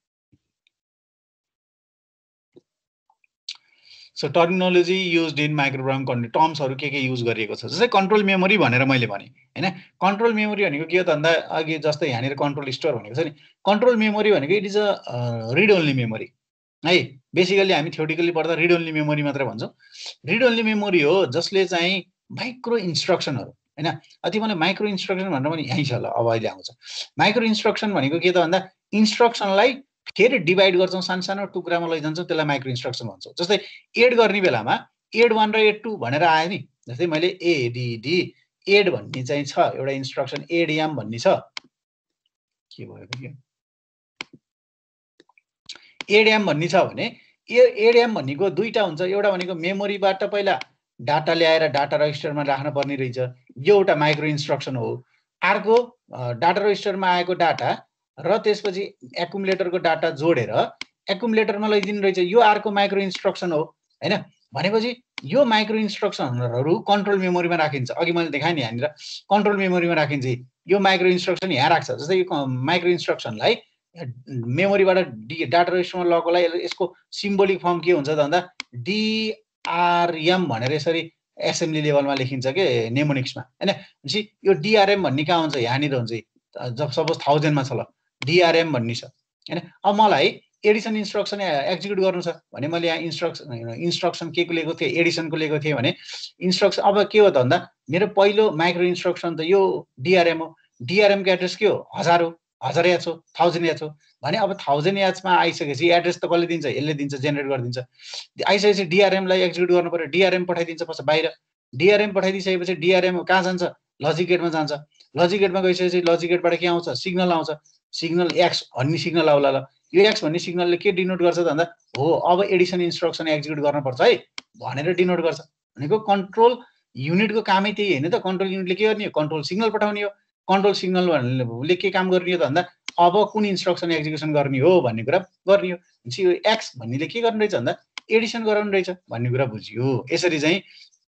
So terminology used in micro program control, टर्म्सहरू के के युज गरिएको छ, जस्तै कन्ट्रोल मेमोरी भनेर मैले भने हैन। कन्ट्रोल मेमोरी भनेको के हो त भन्दा अघि जस्तै यहाँनिर कन्ट्रोल स्टोर भनेको छ नि, कन्ट्रोल मेमोरी भनेको it is a read only memory है। बेसिकली हामी थ्योरिटिकली पढ्दा रिड ओन्ली मेमोरी मात्र भन्छौँ। रिड ओन्ली मेमोरी हो जसले चाहिँ माइक्रो इन्स्ट्रक्सनहरू हैन। अति मलाई माइक्रो इन्स्ट्रक्सन भनेर पनि यहीँ छ ल, अब अहिले आउँछ। माइक्रो इन्स्ट्रक्सन भनेको के त भन्दा इन्स्ट्रक्सनलाई फेरि डिभाइड गर्छौँ, सानो सानो टुक्रामा लैजान्छौँ, त्यसलाई माइक्रो इन्स्ट्रक्सन भन्छौँ। जस्तै एड गर्ने बेलामा एड वान र एड टू भनेर आयो नि, जस्तै मैले एडिडी एड भन्ने चाहिँ छ एउटा इन्स्ट्रक्सन, एडिएम भन्ने छ, के भयो एडिएम भन्ने छ भने एडिएम भन्नेको दुईटा हुन्छ, एउटा भनेको मेमोरीबाट पहिला डाटा ल्याएर डाटा रजिस्टरमा राख्न पर्ने रहेछ, यो एउटा माइक्रो इन्स्ट्रक्सन हो। अर्को डाटा रजिस्टरमा आएको डाटा र त्यसपछि एकुमुलेटरको डाटा जोडेर एकुमुलेटरमा लैदिनु रहेछ, यो अर्को माइक्रो इन्स्ट्रक्सन हो हैन। भनेपछि यो माइक्रो इन्स्ट्रक्सनहरू कन्ट्रोल मेमोरीमा राखिन्छ। अघि मैले देखाएँ नि यहाँनिर कन्ट्रोल मेमोरीमा राखिन्छ, यो माइक्रो इन्स्ट्रक्सन यहाँ राख्छ। जस्तै यो माइक्रो इन्स्ट्रक्सनलाई मेमोरीबाट डी डाटा रजिस्टरमा लगेकोलाई यसको सिम्बोलिक फर्म के हुन्छ त भन्दा डिआरएम भनेर यसरी एसेम्ब्ली लेभलमा लेखिन्छ के नेमोनिक्समा हैन। भनेपछि यो डिआरएम भन्ने कहाँ हुन्छ, यहाँनिर हुन्छ। जब सपोज थाउजन्डमा छ ल डिआरएम भन्ने छ हैन। अब मलाई एडिसन इन्स्ट्रक्सन एक्जिक्युट गर्नु छ भने मैले यहाँ इन्स्ट्रक्सन इन्स्ट्रक्सन के को लिएको थिएँ, एडिसनको लिएको थिएँ भने इन्स्ट्रक्सन अब के हो त भन्दा मेरो पहिलो माइक्रो इन्स्ट्रक्सन त यो डिआरएम हो। डिआरएमको एड्रेस के हो, हजार हो, हजार याच हो, थाउजन्ड याच हो भने अब थाउजन्ड याचमा आइसकेपछि एड्रेस त कसले दिन्छ, यसले दिन्छ, जेनेरेट गरिदिन्छ। आइसकेपछि डिआरएमलाई एक्जिक्युट गर्नु पर्यो, डिआरएम पठाइदिन्छ पछि बाहिर। डिआरएम पठाइदिइसकेपछि डिआरएम कहाँ जान्छ, लजिक गेटमा जान्छ। लजिक गेटमा गइसकेपछि लजिक गेटबाट के आउँछ, सिग्नल आउँछ। सिग्नल एक्स भन्ने सिग्नल आउला ल, यो एक्स भन्ने सिग्नलले के डिनोट गर्छ त भन्दा हो अब एडिसन इन्स्ट्रक्सन एक्जिक्युट गर्नुपर्छ है भनेर डिनोट गर्छ। भनेको कन्ट्रोल युनिटको कामै त्यही होइन त। कन्ट्रोल युनिटले के गर्ने हो, कन्ट्रोल सिग्नल पठाउने हो। कन्ट्रोल सिग्नलले के काम गर्ने हो त भन्दा अब कुन इन्स्ट्रक्सन एक्जिक्युसन गर्ने हो भन्ने कुरा गर्ने हो। भनेपछि यो एक्स भन्नेले के गर्नु रहेछ भन्दा एडिसन गराउनु रहेछ भन्ने कुरा बुझियो। यसरी चाहिँ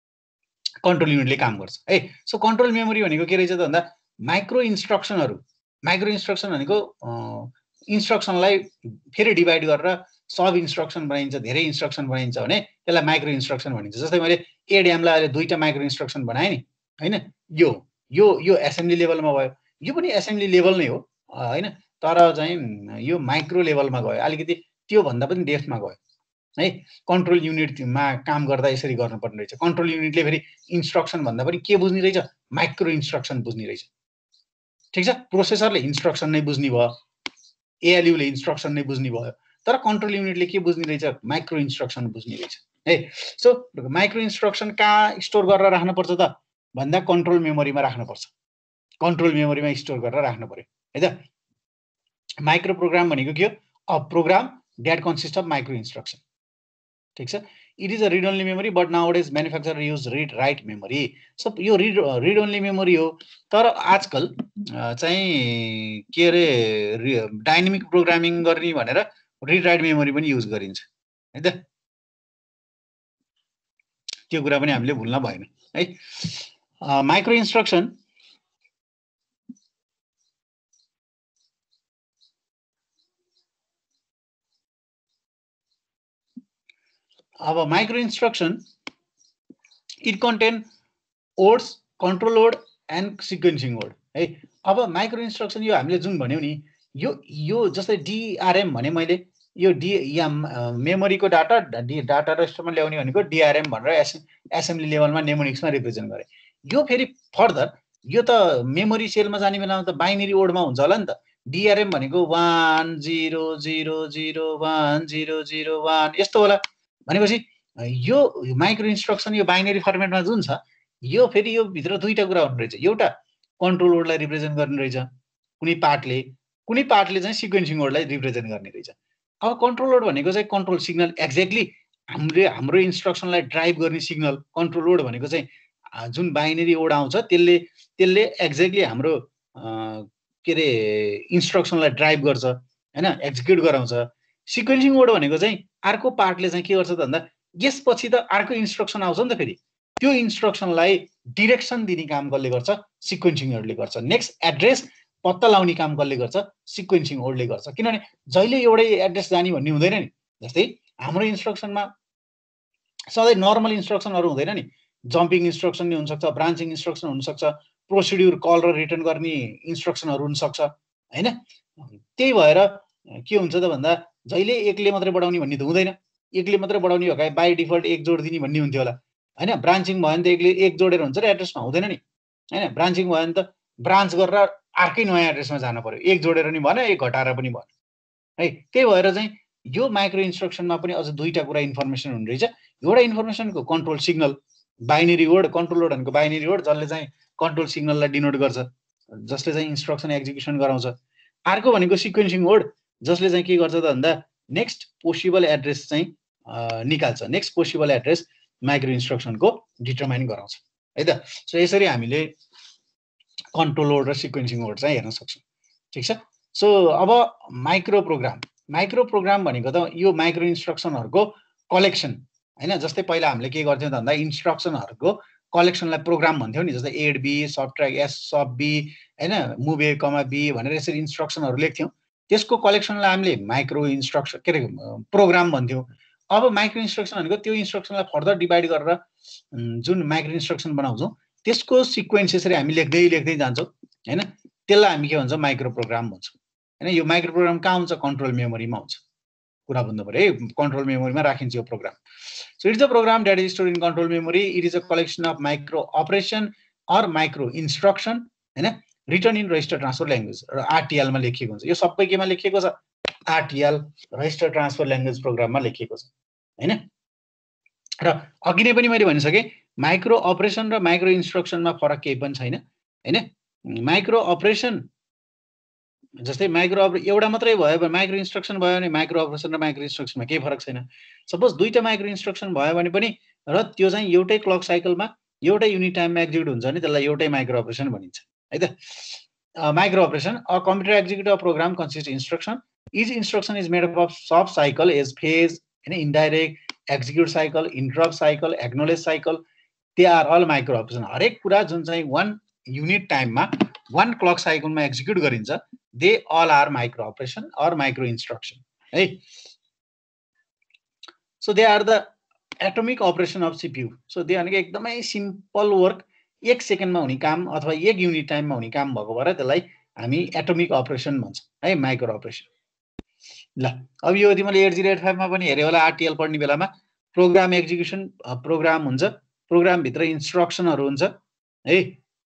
कन्ट्रोल युनिटले काम गर्छ है। सो कन्ट्रोल मेमोरी भनेको के रहेछ त भन्दा माइक्रो इन्स्ट्रक्सनहरू, माइक्रो इन्स्ट्रक्सन भनेको इन्स्ट्रक्सनलाई फेरि डिभाइड गरेर सब इन्स्ट्रक्सन बनाइन्छ, धेरै इन्स्ट्रक्सन बनाइन्छ भने त्यसलाई माइक्रो इन्स्ट्रक्सन भनिन्छ। जस्तै मैले एडिएमलाई अहिले दुईटा माइक्रो इन्स्ट्रक्सन बनाएँ नि हैन। यो यो यो एसेम्ब्ली लेभलमा भयो, यो पनि एसेम्ब्ली लेभल नै हो हैन, तर चाहिँ यो माइक्रो लेभलमा गयो, अलिकति त्यो भन्दा पनि डेप्थमा गयो है। कन्ट्रोल युनिटमा काम गर्दा यसरी गर्नुपर्ने रहेछ। कन्ट्रोल युनिटले फेरि इन्स्ट्रक्सन भन्दा पनि के बुझ्ने रहेछ, माइक्रो इन्स्ट्रक्सन बुझ्ने रहेछ। ठिक छ, प्रोसेसरले इन्स्ट्रक्सन नै बुझ्ने भयो, एएलयुले इन्स्ट्रक्सन नै बुझ्ने भयो, तर कन्ट्रोल युनिटले के बुझ्ने रहेछ, माइक्रो इन्स्ट्रक्सन बुझ्ने रहेछ है। सो माइक्रो इन्स्ट्रक्सन कहाँ स्टोर गरेर राख्नुपर्छ त भन्दा कन्ट्रोल मेमोरीमा राख्नुपर्छ। कन्ट्रोल मेमोरीमा स्टोर गरेर राख्नु पर्यो है त। माइक्रो प्रोग्राम भनेको के हो, a program that consist of micro instruction. ठिक छ, it is a read only memory but nowadays manufacturer use read write memory. So यो रिड रिड ओन्ली मेमोरी हो, तर आजकल चाहिँ के अरे डाइनामिक प्रोग्रामिङ गर्ने भनेर रिड राइट मेमोरी पनि युज गरिन्छ है त। त्यो कुरा पनि हामीले भुल्न भएन है। माइक्रो इन्स्ट्रक्सन अब micro instruction it contain words, control word and sequencing word है। अब माइक्रो इन्स्ट्रक्सन यो हामीले जुन भन्यौँ नि, यो यो जस्तै डिआरएम भने मैले यो डी या मेमोरीको डाटा डी डाटा रजिस्टरमा ल्याउने भनेको डिआरएम भनेर एस एसेम्ब्ली लेभलमा नेमोनिक्समा रिप्रेजेन्ट गरेँ। यो फेरि फर्दर यो त मेमोरी सेलमा जाने बेलामा त बाइनरी वर्डमा हुन्छ होला नि त। डिआरएम भनेको one zero zero zero one zero zero one यस्तो होला। भनेपछि यो माइक्रो इन्स्ट्रक्सन यो बाइनरी फर्मेटमा जुन छ, यो फेरि यो भित्र दुईटा कुरा हुनु रहेछ। एउटा कन्ट्रोल वर्डलाई रिप्रेजेन्ट गर्ने रहेछ कुनै पार्टले, कुनै पार्टले चाहिँ सिक्वेन्सिङ वर्डलाई रिप्रेजेन्ट गर्ने रहेछ। अब कन्ट्रोल वर्ड भनेको चाहिँ कन्ट्रोल सिग्नल, एक्ज्याक्टली हामीले हाम्रो इन्स्ट्रक्सनलाई ड्राइभ गर्ने सिग्नल। कन्ट्रोल वर्ड भनेको चाहिँ जुन बाइनरी वर्ड आउँछ त्यसले त्यसले एक्ज्याक्टली हाम्रो के अरे इन्स्ट्रक्सनलाई ड्राइभ गर्छ हैन, एक्जिक्युट गराउँछ। सिक्वेन्सिङ वर्ड भनेको चाहिँ अर्को पार्टले चाहिँ के गर्छ त भन्दा यसपछि त अर्को इन्स्ट्रक्सन आउँछ नि त, फेरि त्यो इन्स्ट्रक्सनलाई डिरेक्सन दिने काम कसले गर्छ, सिक्वेन्सिङ वर्डले गर्छ। नेक्स्ट एड्रेस पत्ता लगाउने काम कसले गर्छ, सिक्वेन्सिङ वर्डले गर्छ। किनभने जहिले एउटै एड्रेस जाने भन्ने हुँदैन नि। जस्तै हाम्रो इन्स्ट्रक्सनमा सधैँ नर्मल इन्स्ट्रक्सनहरू हुँदैन नि, जम्पिङ इन्स्ट्रक्सन नि हुनसक्छ, ब्रान्चिङ इन्स्ट्रक्सन हुनसक्छ, प्रोसिड्युर कल र रिटर्न गर्ने इन्स्ट्रक्सनहरू हुनसक्छ हैन। त्यही भएर के हुन्छ त भन्दा जहिले एकले मात्रै बढाउने भन्ने त हुँदैन। एकले मात्रै बढाउने हो कि बाई डिफल्ट एक जोड दिने भन्ने हुन्थ्यो होला हैन। ब्रान्चिङ भयो भने त एकले एक जोडेर हुन्छ र एड्रेसमा हुँदैन नि हैन। ब्रान्चिङ भयो भने त ब्रान्च गरेर अर्कै नयाँ एड्रेसमा जानु पर्यो, एक जोडेर नि भएन, एक घटाएर पनि भएन है। त्यही भएर चाहिँ यो माइक्रो इन्स्ट्रक्सनमा पनि अझ दुईटा कुरा इन्फर्मेसन हुने रहेछ। एउटा इन्फर्मेसनको control signal, binary word, control word भनेको बाइनेरी वर्ड जसले चाहिँ कन्ट्रोल सिग्नललाई डिनोट गर्छ, जसले चाहिँ इन्स्ट्रक्सन एक्जिक्युसन गराउँछ। अर्को भनेको सिक्वेन्सिङ वर्ड, जसले चाहिँ के गर्छ त भन्दा नेक्स्ट पोसिबल एड्रेस चाहिँ निकाल्छ, नेक्स्ट पोसिबल एड्रेस माइक्रो इन्स्ट्रक्सनको डिटरमाइन गराउँछ है त। सो यसरी हामीले कन्ट्रोल वर्ड र सिक्वेन्सिङ वर्ड चाहिँ हेर्न सक्छौँ। ठिक छ। सो अब माइक्रो प्रोग्राम, माइक्रो प्रोग्राम भनेको त यो माइक्रो इन्स्ट्रक्सनहरूको कलेक्सन हैन। जस्तै पहिला हामीले के गर्थ्यौँ त भन्दा इन्स्ट्रक्सनहरूको कलेक्सनलाई प्रोग्राम भन्थ्यौँ नि, जस्तै add B, subtract S, sub B हैन, मुभ ए कमा बी भनेर यसरी इन्स्ट्रक्सनहरू लेख्थ्यौँ। त्यसको कलेक्सनलाई हामीले माइक्रो इन्स्ट्रक्सन के अरे प्रोग्राम भन्थ्यौँ। अब माइक्रो इन्स्ट्रक्सन भनेको त्यो इन्स्ट्रक्सनलाई फर्दर डिभाइड गरेर जुन माइक्रो इन्स्ट्रक्सन बनाउँछौँ त्यसको सिक्वेन्स यसरी हामी लेख्दै लेख्दै जान्छौँ हैन। त्यसलाई हामी के भन्छ माइक्रो प्रोग्राम भन्छौँ हैन। यो माइक्रो प्रोग्राम कहाँ हुन्छ? कन्ट्रोल मेमोरीमा हुन्छ। कुरा बुझ्नु पर्यो है, कन्ट्रोल मेमोरीमा राखिन्छ यो program. So it's a program that is stored in control memory. It is a collection of micro operation or micro instruction हैन, written in register transfer language र आरटिएलमा लेखिएको हुन्छ। यो सबै केमा लेखिएको छ? आरटिएल रजिस्टर ट्रान्सफर ल्याङ्ग्वेज प्रोग्राममा लेखिएको छ हैन। र अघि नै पनि मैले भनिसकेँ माइक्रो अपरेसन र माइक्रो इन्स्ट्रक्सनमा फरक केही पनि छैन हैन। माइक्रो अपरेसन जस्तै माइक्रो अपरे एउटा मात्रै भयो भने माइक्रो इन्स्ट्रक्सन भयो भने माइक्रो अपरेसन र माइक्रो इन्स्ट्रक्सनमा केही फरक छैन। सपोज दुईटा माइक्रो इन्स्ट्रक्सन भयो भने पनि र त्यो चाहिँ एउटै क्लक साइकलमा एउटै युनिट टाइममा एक्जिक्युट हुन्छ भने त्यसलाई एउटै माइक्रो अपरेसन भनिन्छ है त। Micro operation a computer execute a program consist instruction. Each instruction is made up of sub cycle as fetch हैन, indirect, execute cycle, interrupt cycle, acknowledge cycle, they are all micro operation. हरेक कुरा जुन चाहिँ one unit टाइममा one clock साइकलमा execute गरिन्छ they all are micro operation or micro instruction है। So they are the atomic operation of CPU. So they भनेको एकदमै सिम्पल वर्क, एक सेकेन्डमा हुने काम अथवा एक युनिट टाइममा हुने काम भएको भएर त्यसलाई हामी एटोमिक अपरेसन भन्छौँ है, माइक्रो अपरेसन। ल अब यो तिमीले एट जिरो एट फाइभमा पनि हेऱ्यो होला, आरटिएल पढ्ने बेलामा प्रोग्राम एक्जिक्युसन प्रोग्राम हुन्छ, प्रोग्रामभित्र इन्स्ट्रक्सनहरू हुन्छ है।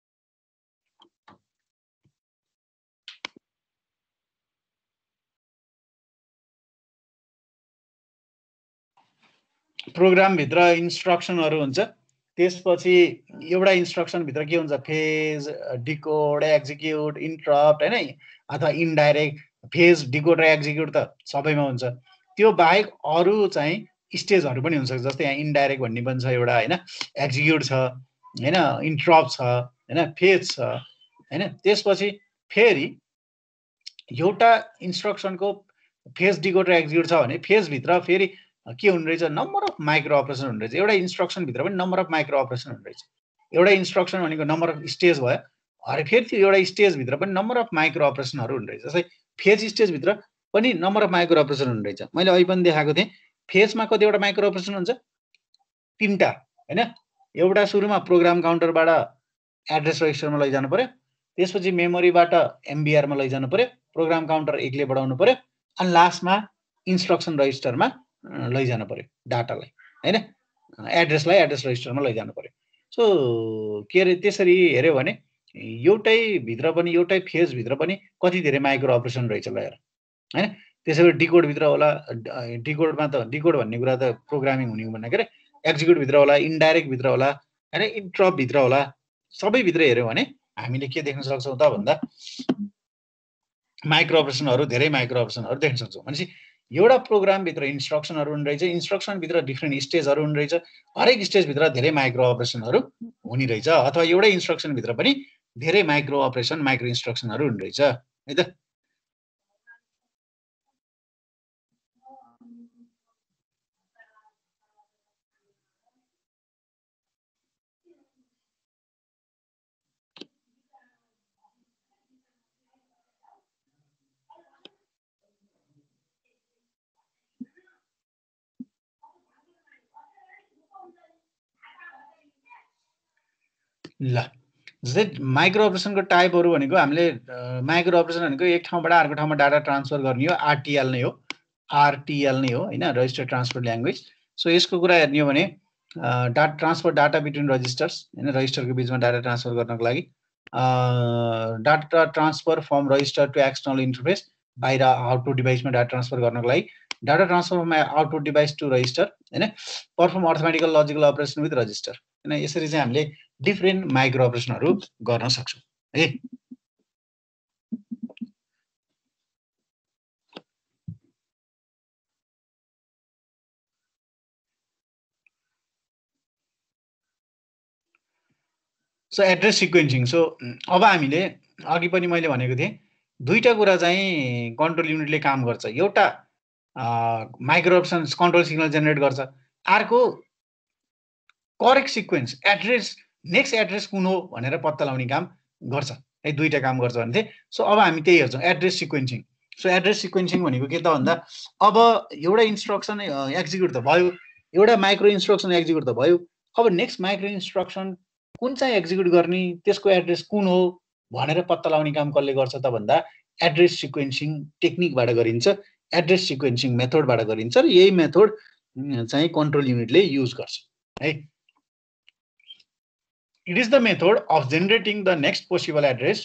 प्रोग्रामभित्र इन्स्ट्रक्सनहरू हुन्छ। त्यसपछि एउटा इन्स्ट्रक्सनभित्र के हुन्छ? फेज, डिकोड, एक्जिक्युट, इन्टरप्ट हैन, अथवा इन्डाइरेक्ट। फेज, डिकोड र एक्जिक्युट त सबैमा हुन्छ। त्यो बाहेक अरू चाहिँ स्टेजहरू पनि हुन्छ, जस्तै यहाँ इन्डाइरेक्ट भन्ने पनि छ एउटा हैन, एक्जिक्युट छ हैन, इन्टरप्ट छ हैन, फेज छ हैन। त्यसपछि फेरि एउटा इन्स्ट्रक्सनको फेज, डिकोड र एक्जिक्युट छ भने फेजभित्र फेरि के हुने रहेछ? नम्बर अफ माइक्रो अपरेसन हुने रहेछ। एउटा इन्स्ट्रक्सनभित्र पनि नम्बर अफ माइक्रो अपरेसन हुने रहेछ। एउटा इन्स्ट्रक्सन भनेको नम्बर अफ स्टेज भयो, अरे फेरि त्यो एउटा स्टेजभित्र पनि नम्बर अफ माइक्रो अपरेसनहरू हुने रहेछ। जस्तै फेज स्टेजभित्र पनि नम्बर अफ माइक्रो अपरेसन हुने रहेछ। मैले अहिले पनि देखाएको थिएँ, फेजमा कतिवटा माइक्रो अपरेसन हुन्छ? तिनवटा हैन। एउटा सुरुमा प्रोग्राम काउन्टरबाट एड्रेस रजिस्टरमा लैजानु पर्यो, त्यसपछि मेमोरीबाट एमबिआरमा लैजानु पर्यो, प्रोग्राम काउन्टर एकले बढाउनु पर्यो, अनि लास्टमा इन्स्ट्रक्सन रजिस्टरमा लैजानु पर्यो डाटालाई हैन, एड्रेसलाई एड्रेस रजिस्टरमा लैजानु पर्यो। सो के अरे त्यसरी हेऱ्यो भने एउटै भित्र पनि एउटै फेजभित्र पनि कति धेरै माइक्रो अपरेसन रहेछ ल हेर हैन। त्यसै गरी डिकोडभित्र होला, डिकोडमा त डिकोड भन्ने कुरा त प्रोग्रामिङ हुने भनेको के अरे एक्जिक्युटभित्र होला, इन्डाइरेक्टभित्र होला हैन, इन्टरप्टभित्र होला, सबैभित्र हेऱ्यौँ भने हामीले के देख्न सक्छौँ त भन्दा माइक्रो अपरेसनहरू, धेरै माइक्रो अपरेसनहरू देख्न सक्छौँ। भनेपछि एउटा प्रोग्रामभित्र इन्स्ट्रक्सनहरू हुने रहेछ, इन्स्ट्रक्सनभित्र डिफ्रेन्ट स्टेजहरू हुने रहेछ, हरेक स्टेजभित्र धेरै माइक्रो अपरेसनहरू हुने रहेछ, अथवा एउटै इन्स्ट्रक्सनभित्र पनि धेरै माइक्रो अपरेसन, माइक्रो इन्स्ट्रक्सनहरू हुने रहेछ है त। ल जस्तै माइक्रो अपरेसनको टाइपहरू भनेको हामीले माइक्रो अपरेसन भनेको एक ठाउँबाट अर्को ठाउँमा डाटा ट्रान्सफर गर्ने हो, आरटिएल नै हो, आरटिएल नै हो हैन, रजिस्टर ट्रान्सफर ल्याङ्ग्वेज। सो यसको कुरा हेर्ने हो भने data transfer data between registers हैन, रजिस्टरको बिचमा डाटा ट्रान्सफर गर्नको लागि data transfer from register to external interface बाहिर आउटपुट डिभाइसमा डाटा ट्रान्सफर गर्नको लागि डाटा ट्रान्सफरमा आउटपुट डिभाइस टु रजिस्टर हैन perform arithmetical logical operation with register हैन यसरी चाहिँ हामीले डिफरेन्ट माइक्रो अपरेसनहरू गर्न सक्छौं है सो एड्रेस सिक्वेन्सिङ सो अब हामीले अघि पनि मैले भनेको थिएँ दुईटा कुरा चाहिँ कन्ट्रोल युनिटले काम गर्छ एउटा micro operation control signal generate गर्छ अर्को correct sequence address next address कुन हो भनेर पत्ता लगाउने काम गर्छ है दुईटा काम गर्छ भन्थे सो अब हामी त्यही हेर्छौँ address sequencing so address sequencing भनेको के त भन्दा अब एउटा इन्स्ट्रक्सन एक्जिक्युट त भयो एउटा माइक्रो इन्स्ट्रक्सन एक्जिक्युट त भयो अब नेक्स्ट माइक्रो इन्स्ट्रक्सन कुन चाहिँ एक्जिक्युट गर्ने त्यसको एड्रेस कुन हो भनेर पत्ता लगाउने काम कसले गर्छ त भन्दा एड्रेस सिक्वेन्सिङ टेक्निकबाट गरिन्छ एड्रेस सिक्वेन्सिङ मेथडबाट गरिन्छ र यही मेथड चाहिँ कन्ट्रोल युनिटले युज गर्छ है it is the method of generating the next possible address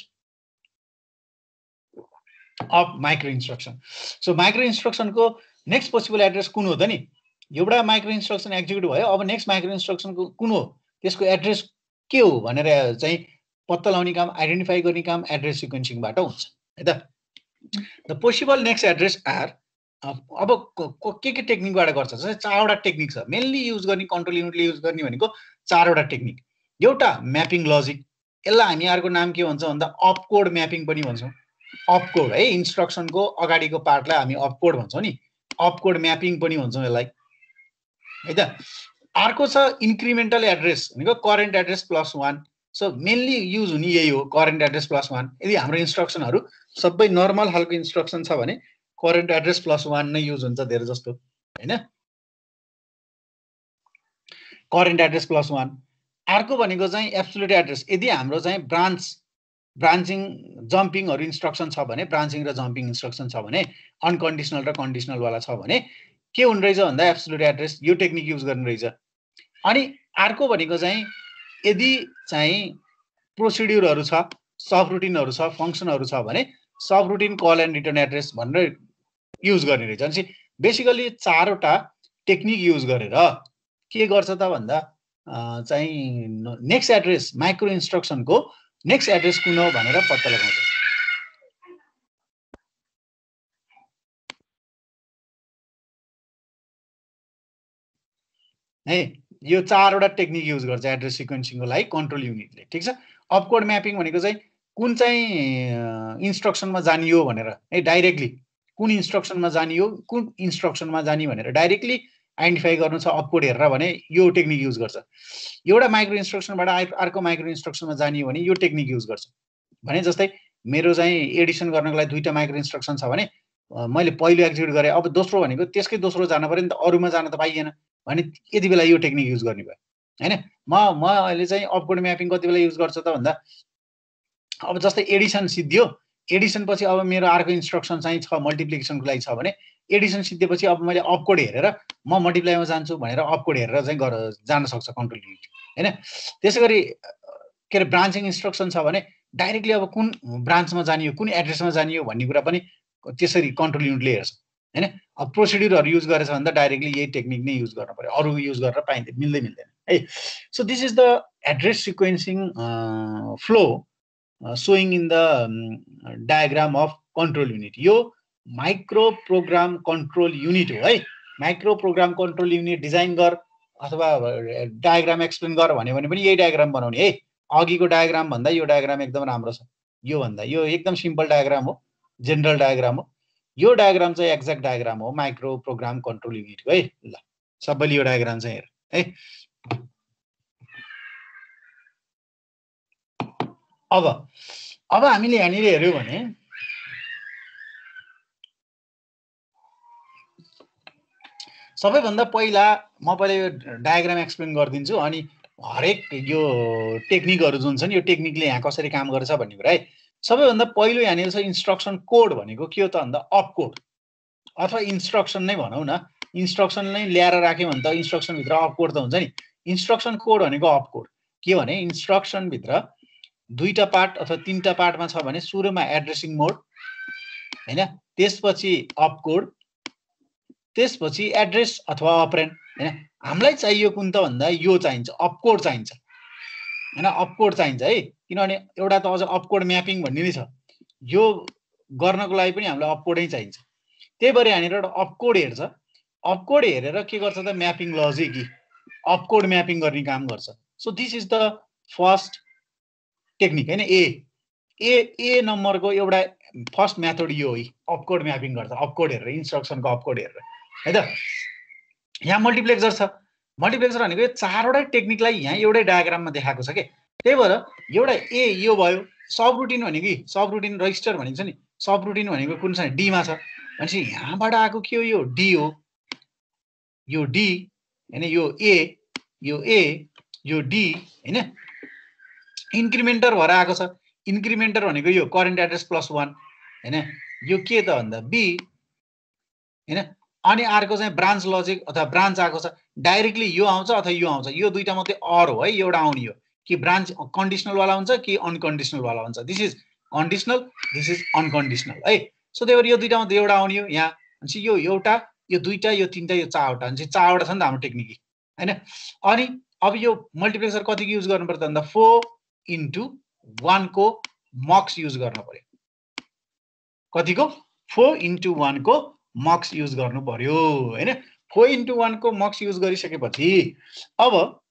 of micro instruction so micro इन्स्ट्रक्सनको नेक्स्ट पोसिबल एड्रेस कुन हो त नि एउटा माइक्रो इन्स्ट्रक्सन एक्जिक्युट भयो अब नेक्स्ट माइक्रो इन्स्ट्रक्सनको कुन हो त्यसको एड्रेस के हो भनेर चाहिँ पत्ता लगाउने काम आइडेन्टिफाई गर्ने काम एड्रेस सिक्वेन्सिङबाट हुन्छ है त the possible next address are अब के के टेक्निकबाट गर्छ जस्तै चारवटा टेक्निक छ मेनली युज गर्ने कन्ट्रोल युनिटले युज गर्ने भनेको चारवटा टेक्निक एउटा म्यापिङ लजिक यसलाई हामी अर्को नाम के भन्छ भन्दा अपकोड म्यापिङ पनि भन्छौँ अपकोड है इन्स्ट्रक्सनको अगाडिको पार्टलाई हामी अपकोड भन्छौँ नि अपकोड म्यापिङ पनि भन्छौँ यसलाई है त अर्को छ इन्क्रिमेन्टल एड्रेस भनेको current address plus one so mainly use हुने यही हो करेन्ट एड्रेस प्लस वान यदि हाम्रो इन्स्ट्रक्सनहरू सबै नर्मल खालको इन्स्ट्रक्सन छ भने करेन्ट एड्रेस प्लस वान नै युज हुन्छ धेरै जस्तो होइन करेन्ट एड्रेस प्लस वान अर्को भनेको चाहिँ एब्सोल्युट एड्रेस यदि हाम्रो चाहिँ ब्रान्च ब्रान्चिङ जम्पिङहरू इन्स्ट्रक्सन छ भने ब्रान्चिङ र जम्पिङ इन्स्ट्रक्सन छ भने अनकन्डिसनल र कन्डिसनलवाला छ भने के हुने रहेछ भन्दा एब्सोल्युट एड्रेस यो टेक्निक युज गर्ने रहेछ अनि अर्को भनेको चाहिँ यदि चाहिँ प्रोसिड्युरहरू छ सब रुटिनहरू छ फङ्सनहरू छ भने subroutine call and return address भनेर युज गर्ने रहेछ अनि बेसिकली चारवटा टेक्निक युज गरेर के गर्छ त भन्दा चाहिँ नेक्स्ट एड्रेस माइक्रो इन्स्ट्रक्सनको नेक्स्ट एड्रेस कुन हो भनेर पत्ता लगाउँछ है यो चारवटा टेक्निक युज गर्छ एड्रेस सिक्वेन्सिङको लागि कन्ट्रोल युनिटले ठिक छ अपकोड म्यापिङ भनेको चाहिँ कुन चाहिँ इन्स्ट्रक्सनमा जाने हो भनेर है डाइरेक्टली कुन इन्स्ट्रक्सनमा जाने हो कुन इन्स्ट्रक्सनमा जाने भनेर डाइरेक्टली आइडेन्टिफाई गर्नु छ अपकोड हेरेर भने यो टेक्निक युज गर्छ एउटा माइक्रो इन्स्ट्रक्सनबाट अर्को माइक्रो इन्स्ट्रक्सनमा जाने हो भने यो टेक्निक युज गर्छ भने जस्तै मेरो चाहिँ एडिसन गर्नको लागि दुईटा माइक्रो इन्स्ट्रक्सन छ भने मैले पहिलो एक्जिक्युट गरेँ अब दोस्रो भनेको त्यसकै दोस्रो जानु पर्यो नि त अरूमा जान त पाइएन भने यति बेला यो टेक्निक युज गर्ने भयो हैन म म अहिले चाहिँ अपकोड म्यापिङ कति बेला युज गर्छ त भन्दा अब जस्तै एडिसन सिद्धियो एडिसन पछि अब मेरो अर्को इन्स्ट्रक्सन चाहिँ छ मल्टिप्लिकेसनको लागि छ भने एडिसन सिद्धेपछि अब मैले अपकोड हेरेर म मल्टिप्लाईमा जान्छु भनेर अपकोड हेरेर चाहिँ गर जान सक्छ कन्ट्रोल युनिट हैन त्यसैगरी के अरे ब्रान्चिङ इन्स्ट्रक्सन छ भने डाइरेक्टली अब कुन ब्रान्चमा जानियो कुन एड्रेसमा जानियो भन्ने कुरा पनि त्यसरी कन्ट्रोल युनिटले हेर्छ हैन अब प्रोसिड्युरहरू युज गरेछ भन्दा डाइरेक्टली यही टेक्निक नै युज गर्न पर्यो अरू युज गरेर पाइँदैन मिल्दै मिल्दैन है so this is the address sequencing flow showing in the um, diagram of control unit यो माइक्रो प्रोग्राम कन्ट्रोल युनिट हो है micro program control unit design गर अथवा डायग्राम एक्सप्लेन गर भन्यो भने पनि यही डायग्राम बनाउने है अघिको डायग्राम भन्दा यो डायग्राम एकदम राम्रो छ यो भन्दा यो एकदम सिम्पल डायग्राम हो जेनरल डायग्राम हो यो डायग्राम चाहिँ एक्ज्याक्ट डायग्राम हो माइक्रो प्रोग्राम कन्ट्रोल युनिटको है ल सबैले यो डायग्राम चाहिँ हेर है अब अब हामीले यहाँनिर हेर्यौं भने सबैभन्दा पहिला म पहिला यो डायग्राम एक्सप्लेन गरिदिन्छु अनि हरेक यो टेक्निकहरू जुन छ नि यो टेक्निकले यहाँ कसरी काम गर्छ भन्ने कुरा है सबैभन्दा पहिलो यहाँनिर छ इन्स्ट्रक्सन कोड भनेको के हो त भन्दा अप कोड अथवा इन्स्ट्रक्सन नै भनौँ न इन्स्ट्रक्सन नै ल्याएर राख्यौँ भने त इन्स्ट्रक्सन भित्र अप कोड त हुन्छ नि इन्स्ट्रक्सन कोड भनेको अप कोड के भने इन्स्ट्रक्सन भित्र दुईटा पार्ट अथवा तीनटा पार्टमा छ भने सुरुमा एड्रेसिङ मोड हैन त्यसपछि अपकोड त्यसपछि एड्रेस अथवा अपरेन्ड हैन हामीलाई चाहियो कुन त भन्दा यो चाहिन्छ अपकोड चाहिन्छ हैन अपकोड चाहिन्छ है किनभने एउटा त अझ अपकोड म्यापिङ भन्ने नै छ यो गर्नको लागि पनि हामीलाई अपकोडै चाहिन्छ त्यही भएर यहाँनिर एउटा अपकोड हेर्छ अपकोड हेरेर के गर्छ त म्यापिङ लजिक अपकोड म्यापिङ गर्ने काम गर्छ so this is the first technique हैन ए ए ए नम्बरको एउटा फर्स्ट मेथड यो हो अपकोड म्यापिङ गर्छ अपकोड हेरेर इन्स्ट्रक्सनको अपकोड हेरेर है त यहाँ मल्टिप्लेक्सर छ मल्टिप्लेक्सर भनेको यो चारवटा टेक्निकलाई यहाँ एउटै डायग्राममा देखाएको छ के त्यही भएर एउटा ए यो भयो सब रुटिन भनेको सब रुटिन रजिस्टर भनेको छ नि सब रुटिन भनेको कुन छ डी मा छ भनेपछि यहाँबाट आएको के हो यो डी हो यो डी हैन यो ए यो ए यो डी हैन इन्क्रिमेन्टर भएर आएको छ इन्क्रिमेन्टर भनेको यो करेन्ट एड्रेस प्लस वन हैन यो के त भन्दा बी हैन अनि अर्को चाहिँ ब्रान्च लजिक अथवा ब्रान्च आएको छ डाइरेक्टली यो आउँछ अथवा यो आउँछ यो दुईटा मात्रै अर हो है एउटा आउने हो कि ब्रान्च कन्डिसनल वाला हुन्छ कि अनकन्डिसनल वाला हुन्छ this is conditional this is unconditional है सो त्यही भएर यो दुईटा मात्रै एउटा आउने हो यहाँ भनेपछि यो एउटा यो दुईटा यो तीनटा यो चारवटा भनेपछि चारवटा छ नि त हाम्रो टेक्निक हैन अनि अब यो मल्टिप्लेक्सर कतिको युज गर्नु पर्छ भन्दा फोर इन्टु वन को मक्स युज गर्नु पर्यो कतिको फोर इन्टु वन को मक्स युज गर्नु पर्यो हैन फोर इन्टु वन को मक्स युज गरिसकेपछि अब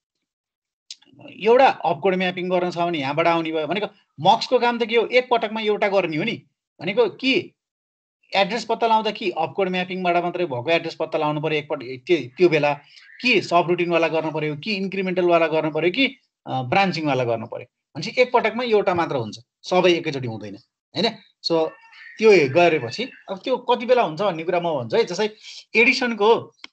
एउटा अपकोड म्यापिङ गर्न छ भने यहाँबाट आउने भयो भनेको मक्सको काम त के हो एक पटकमा एउटा गर्ने हो नि भनेको कि एड्रेस पत्ता लाउँदा कि अपकोड म्यापिङबाट मात्रै भएको एड्रेस पत्ता लाउनु पर्यो एकपटक त्यो बेला कि सब रुटिन वाला गर्नु पर्यो कि इन्क्रिमेन्टल वाला गर्नु पर्यो कि ब्रान्चिङ वाला गर्नु पर्यो भनेपछि एक पटकमा एउटा मात्र हुन्छ सबै एकैचोटि हुँदैन हैन सो त्यो गरेपछि अब त्यो कति बेला हुन्छ भन्ने कुरा म भन्छु है जस्तै एडिसनको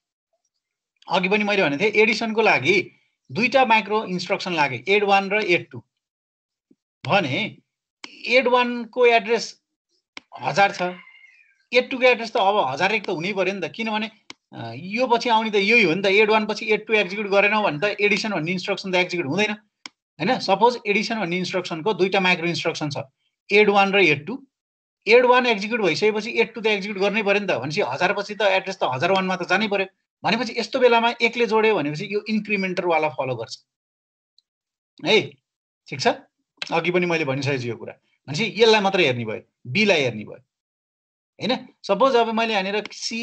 अघि पनि मैले भनेको थिएँ एडिसनको लागि दुईटा माइक्रो इन्स्ट्रक्सन लागे एड वान र एड टू भने एड वान को एड्रेस हजार छ एड टू को एड्रेस त अब हजार एक त हुनै पर्यो नि त किनभने यो पछि आउने त यही हो नि त एड वान पछि एड टू एक्जिक्युट गरेनौ भने त एडिसन भन्ने इन्स्ट्रक्सन त एक्जिक्युट हुँदैन हैन सपोज एडिसन भन्ने इन्स्ट्रक्सनको दुईटा माइक्रो इन्स्ट्रक्सन छ एड वान र add two add one execute भइसकेपछि एड टू त एक्जिक्युट गर्नै पर्यो नि त भनेपछि हजार पछि त एड्रेस त हजार वानमा त जानै पर्यो भनेपछि यस्तो बेलामा एकले जोड्यो भनेपछि यो इन्क्रिमेन्टर वाला फलो गर्छ है ठिक छ अघि पनि मैले भनिसकेको छु यो कुरा भनेपछि यसलाई मात्र हेर्ने भयो बी लाई हेर्ने भयो हैन सपोज अब मैले यहाँनिर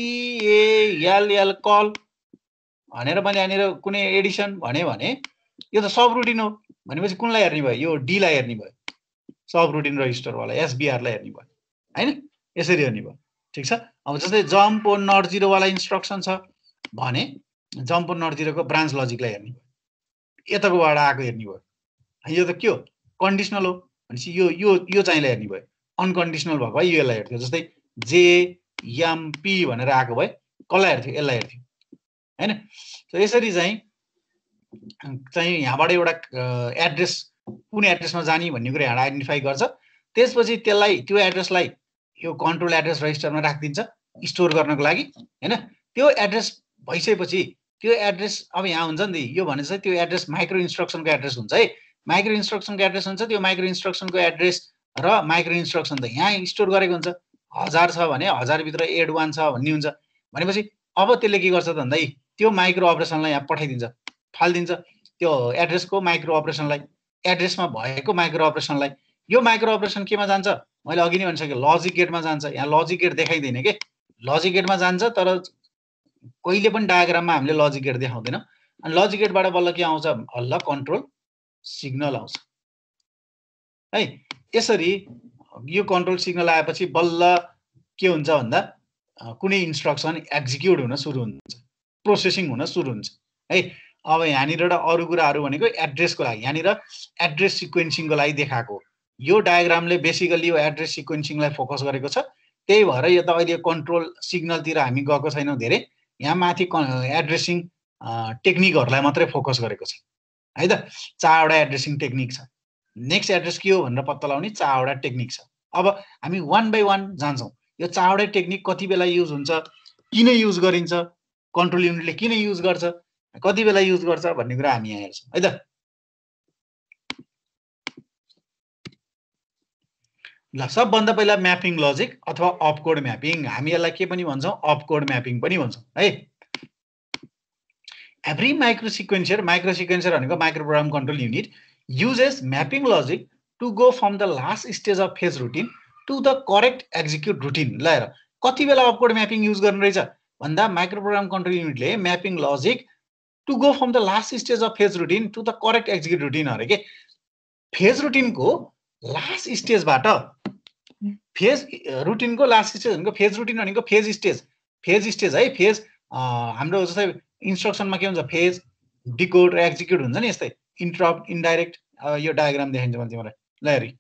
सिएएलएल कल भनेर मैले यहाँनिर कुनै एडिसन भने भने यो त सब रुटिन हो भनेपछि कुनलाई हेर्ने भयो यो डी लाई हेर्ने भयो सब रुटिन रजिस्टर वाला एसबीआर लाई हेर्ने भयो हैन यसरी हेर्ने भयो ठिक छ अब जस्तै जम्प ओ नट जिरो वाला इन्स्ट्रक्सन छ भने जम्प ओ नट जिरो को ब्रान्च लजिकलाई हेर्ने भयो यताकोबाट आएको हेर्ने भयो यो त के हो कन्डिसनल हो भनेपछि यो यो यो चाहिँलाई हेर्ने भयो अनकन्डिसनल भएको भए यसलाई हेर्थ्यो जस्तै जेएमपी भनेर आएको भए कसलाई हेर्थ्यो यसलाई हेर्थ्यो हैन सो यसरी चाहिँ चाहिँ यहाँबाट एउटा एड्रेस कुन एड्रेसमा जाने भन्ने कुरा यहाँ आइडेन्टिफाई गर्छ त्यसपछि त्यसलाई त्यो एड्रेसलाई यो कन्ट्रोल एड्रेस रजिस्टरमा राखिदिन्छ स्टोर गर्नको लागि हैन त्यो एड्रेस भइसकेपछि त्यो एड्रेस अब यहाँ हुन्छ नि यो भने चाहिँ त्यो एड्रेस माइक्रो इन्स्ट्रक्सनको एड्रेस हुन्छ है माइक्रो इन्स्ट्रक्सनको एड्रेस हुन्छ त्यो माइक्रो इन्स्ट्रक्सनको एड्रेस र माइक्रो इन्स्ट्रक्सन त यहाँ स्टोर गरेको हुन्छ हजार छ भने हजार भित्र एड वान छ भन्ने हुन्छ भनेपछि अब त्यसले के गर्छ त भन्दा त्यो माइक्रो अपरेसनलाई यहाँ पठाइदिन्छ फालिदिन्छ त्यो एड्रेसको माइक्रो अपरेसनलाई एड्रेसमा भएको माइक्रो अपरेसनलाई यो माइक्रो अपरेसन केमा जान्छ मैले अघि नै भनिसकेँ लजिक गेटमा जान्छ यहाँ लजिक गेट देखाइदैन के लजिक गेटमा जान्छ तर कहिले पनि डायग्राममा हामीले लजिक गेट देखाउँदैन अनि लजिक गेटबाट बल्ल के आउँछ हल्ला कन्ट्रोल सिग्नल आउँछ है यसरी यो कन्ट्रोल सिग्नल आएपछि बल्ल के हुन्छ भन्दा कुनै इन्स्ट्रक्सन एक्जिक्युट हुन सुरु हुन्छ प्रोसेसिङ हुन सुरु हुन्छ है अब यहाँनिर अरू कुराहरू भनेको एड्रेसको लागि यहाँनिर एड्रेस सिक्वेन्सिङको लागि देखाएको यो डायग्रामले बेसिकली यो एड्रेस सिक्वेन्सिङलाई फोकस गरेको छ त्यही भएर यो त अहिले कन्ट्रोल सिग्नलतिर हामी गएको छैनौँ धेरै यहाँ माथि एड्रेसिङ टेक्निकहरूलाई मात्रै फोकस गरेको छ है त चारवटा एड्रेसिङ टेक्निक छ नेक्स्ट एड्रेस के हो भनेर पत्ता लगाउने चारवटा टेक्निक छ अब हामी वान बाई वान जान्छौँ यो चारवटा टेक्निक कति बेला युज हुन्छ किन युज गरिन्छ कन्ट्रोल युनिटले किन युज गर्छ कति बेला युज गर्छ भन्ने कुरा हामी यहाँ हेर्छौँ है त ल सबभन्दा पहिला म्यापिङ लजिक अथवा अपकोड म्यापिङ, हामी यसलाई के पनि भन्छौँ, अपकोड म्यापिङ पनि भन्छौँ है। Every micro sequencer, micro sequencer भनेको micro program control unit uses mapping logic to go from the last stage of fetch routine to the correct execute routine. ल हेर कति बेला अपकोड म्यापिङ युज गर्नु रहेछ भन्दा माइक्रो प्रोग्राम कन्ट्रोल युनिटले mapping logic to go from the last stage of fetch routine to the correct execute routine अरे के। फेज रुटिनको लास्ट स्टेजबाट, फेज रुटिनको लास्ट स्टेज भनेको फेज रुटिन भनेको फेज स्टेज, फेज स्टेज है। फेज हाम्रो जस्तै इन्स्ट्रक्सनमा के हुन्छ, फेज, डिकोड र एक्जिक्युट हुन्छ नि, यस्तै इन्टरप्ट, इन्डाइरेक्ट। यो डायग्राम देखाइन्छ मैले तिमीलाई। ल हेरी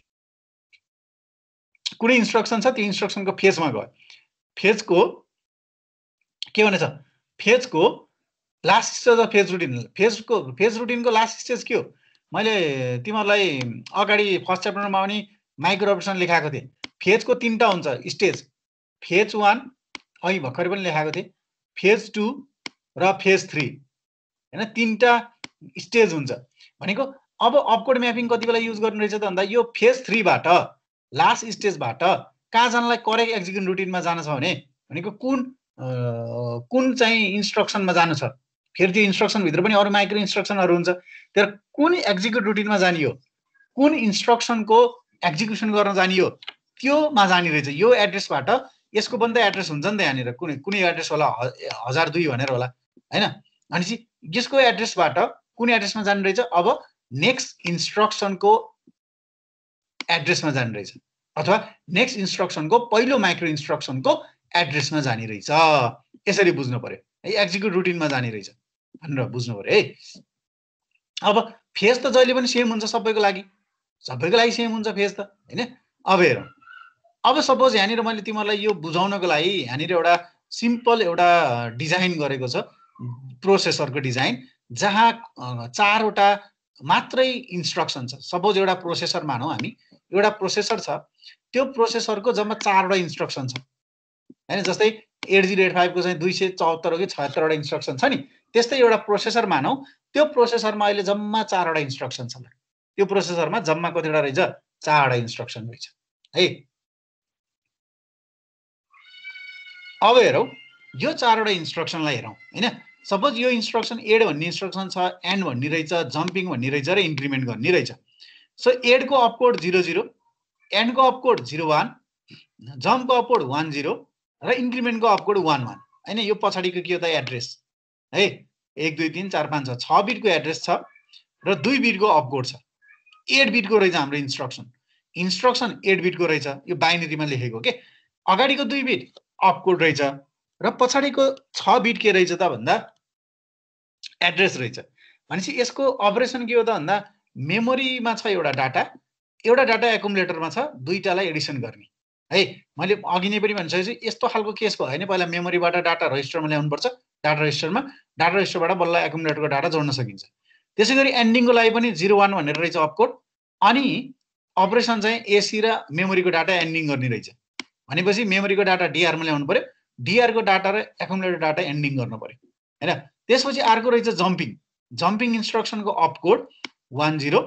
कुनै इन्स्ट्रक्सन छ, त्यो इन्स्ट्रक्सनको फेजमा गयो, फेजको के भनेछ, फेजको last stage of fetch routine, फेजको फेज रुटिनको लास्ट स्टेज के हो, मैले तिमीहरूलाई अगाडि फर्स्ट च्याप्टरमा पनि माइक्रो अपरेसन लेखाएको थिएँ। फेजको तीनटा हुन्छ स्टेज, फेज वान अहिले भर्खरै पनि लेखाएको थिएँ, फेज टू र फेज थ्री होइन, तीनटा स्टेज हुन्छ भनेको। अब अपकोड म्यापिङ कति बेला युज गर्नु रहेछ त भन्दा यो फेज थ्रीबाट लास्ट स्टेजबाट कहाँ जानलाई करेक्ट एक्जिक्युट रुटिनमा जानु छ भने भनेको कुन कुन चाहिँ इन्स्ट्रक्सनमा जानु छ, फेरि त्यो इन्स्ट्रक्सनभित्र पनि अरू माइक्रो इन्स्ट्रक्सनहरू हुन्छ, तर कुन एक्जिक्युट रुटिनमा जाने हो, कुन इन्स्ट्रक्सनको एक्जिक्युसन गर्न जाने हो, त्योमा जाने रहेछ। यो एड्रेसबाट यसको पनि त एड्रेस हुन्छ नि त यहाँनिर, कुनै कुनै एड्रेस होला, हजार दुई भनेर होला होइन। भनेपछि यसको एड्रेसबाट कुन एड्रेसमा जानु रहेछ, अब नेक्स्ट इन्स्ट्रक्सनको एड्रेसमा जानु रहेछ, अथवा नेक्स्ट इन्स्ट्रक्सनको पहिलो माइक्रो इन्स्ट्रक्सनको एड्रेसमा जाने रहेछ। यसरी बुझ्नु पर्यो है, एक्जिक्युट रुटिनमा जाने रहेछ भनेर बुझ्नु पर्यो है। अब फेज त जहिले पनि सेम हुन्छ सबैको लागि, सबैको लागि सेम हुन्छ फेज त होइन। अब हेरौँ, अब सपोज यहाँनिर मैले तिमीहरूलाई यो बुझाउनको लागि यहाँनिर एउटा सिम्पल एउटा डिजाइन गरेको छ, प्रोसेसरको डिजाइन, जहाँ चारवटा मात्रै इन्स्ट्रक्सन छ। सपोज एउटा प्रोसेसर मानौँ हामी, एउटा प्रोसेसर छ, त्यो प्रोसेसरको जम्मा चारवटा इन्स्ट्रक्सन छ होइन। जस्तै एट जिरो एट फाइभको चाहिँ दुई सय चौहत्तर हो कि छयत्तरवटा इन्स्ट्रक्सन छ नि, त्यस्तै एउटा प्रोसेसर मानौँ, त्यो प्रोसेसरमा अहिले जम्मा चारवटा इन्स्ट्रक्सन छ। त्यो प्रोसेसरमा जम्मा कतिवटा रहेछ, चारवटा इन्स्ट्रक्सन रहेछ है। अब हेरौँ यो चारवटा इन्स्ट्रक्सनलाई हेरौँ होइन। सपोज यो इन्स्ट्रक्सन एड भन्ने इन्स्ट्रक्सन छ, एन्ड भन्ने रहेछ, जम्पिङ भन्ने रहेछ र इन्क्रिमेन्ट गर्ने रहेछ। सो एडको अपकोड जिरो जिरो, एन्डको अपकोड जिरो वान, जम्पको अपकोड वान जिरो र इन्क्रिमेन्टको अपकोड वान वान होइन। यो पछाडिको के हो त, एड्रेस है, एक दुई तिन चार पाँच छ, छ बिटको एड्रेस छ र दुई बिटको अपकोड छ। एट बिटको रहेछ हाम्रो इन्स्ट्रक्सन, इन्स्ट्रक्सन एट बिटको रहेछ, यो बाइनेरीमा लेखेको के। अगाडिको दुई बिट अपकोड रहेछ र पछाडिको छ बिट के रहेछ त भन्दा एड्रेस रहेछ। भनेपछि यसको अपरेसन के हो त भन्दा मेमोरीमा छ एउटा डाटा, एउटा डाटा एकुमुलेटरमा छ, दुईटालाई एडिसन गर्ने है। मैले अघि नै पनि भनिसकेको छु, यस्तो खालको केस भयो भने पहिला मेमोरीबाट डाटा रजिस्टरमा ल्याउनुपर्छ, डाटा रजिस्टरमा, डाटा रजिस्टरबाट बल्ल एकुमुलेटरको डाटा जोड्न सकिन्छ। त्यसै गरी एन्डिङको लागि पनि जिरो वान भनेर रहेछ अपकोड, अनि अपरेसन चाहिँ एसी र मेमोरीको डाटा एन्डिङ गर्ने रहेछ। भनेपछि मेमोरीको डाटा डिआरमा ल्याउनु पर्यो, डिआरको डाटा र एकुमुलेटर डाटा एन्डिङ गर्नु पर्यो होइन। त्यसपछि अर्को रहेछ जम्पिङ, जम्पिङ इन्स्ट्रक्सनको अपकोड वान जिरो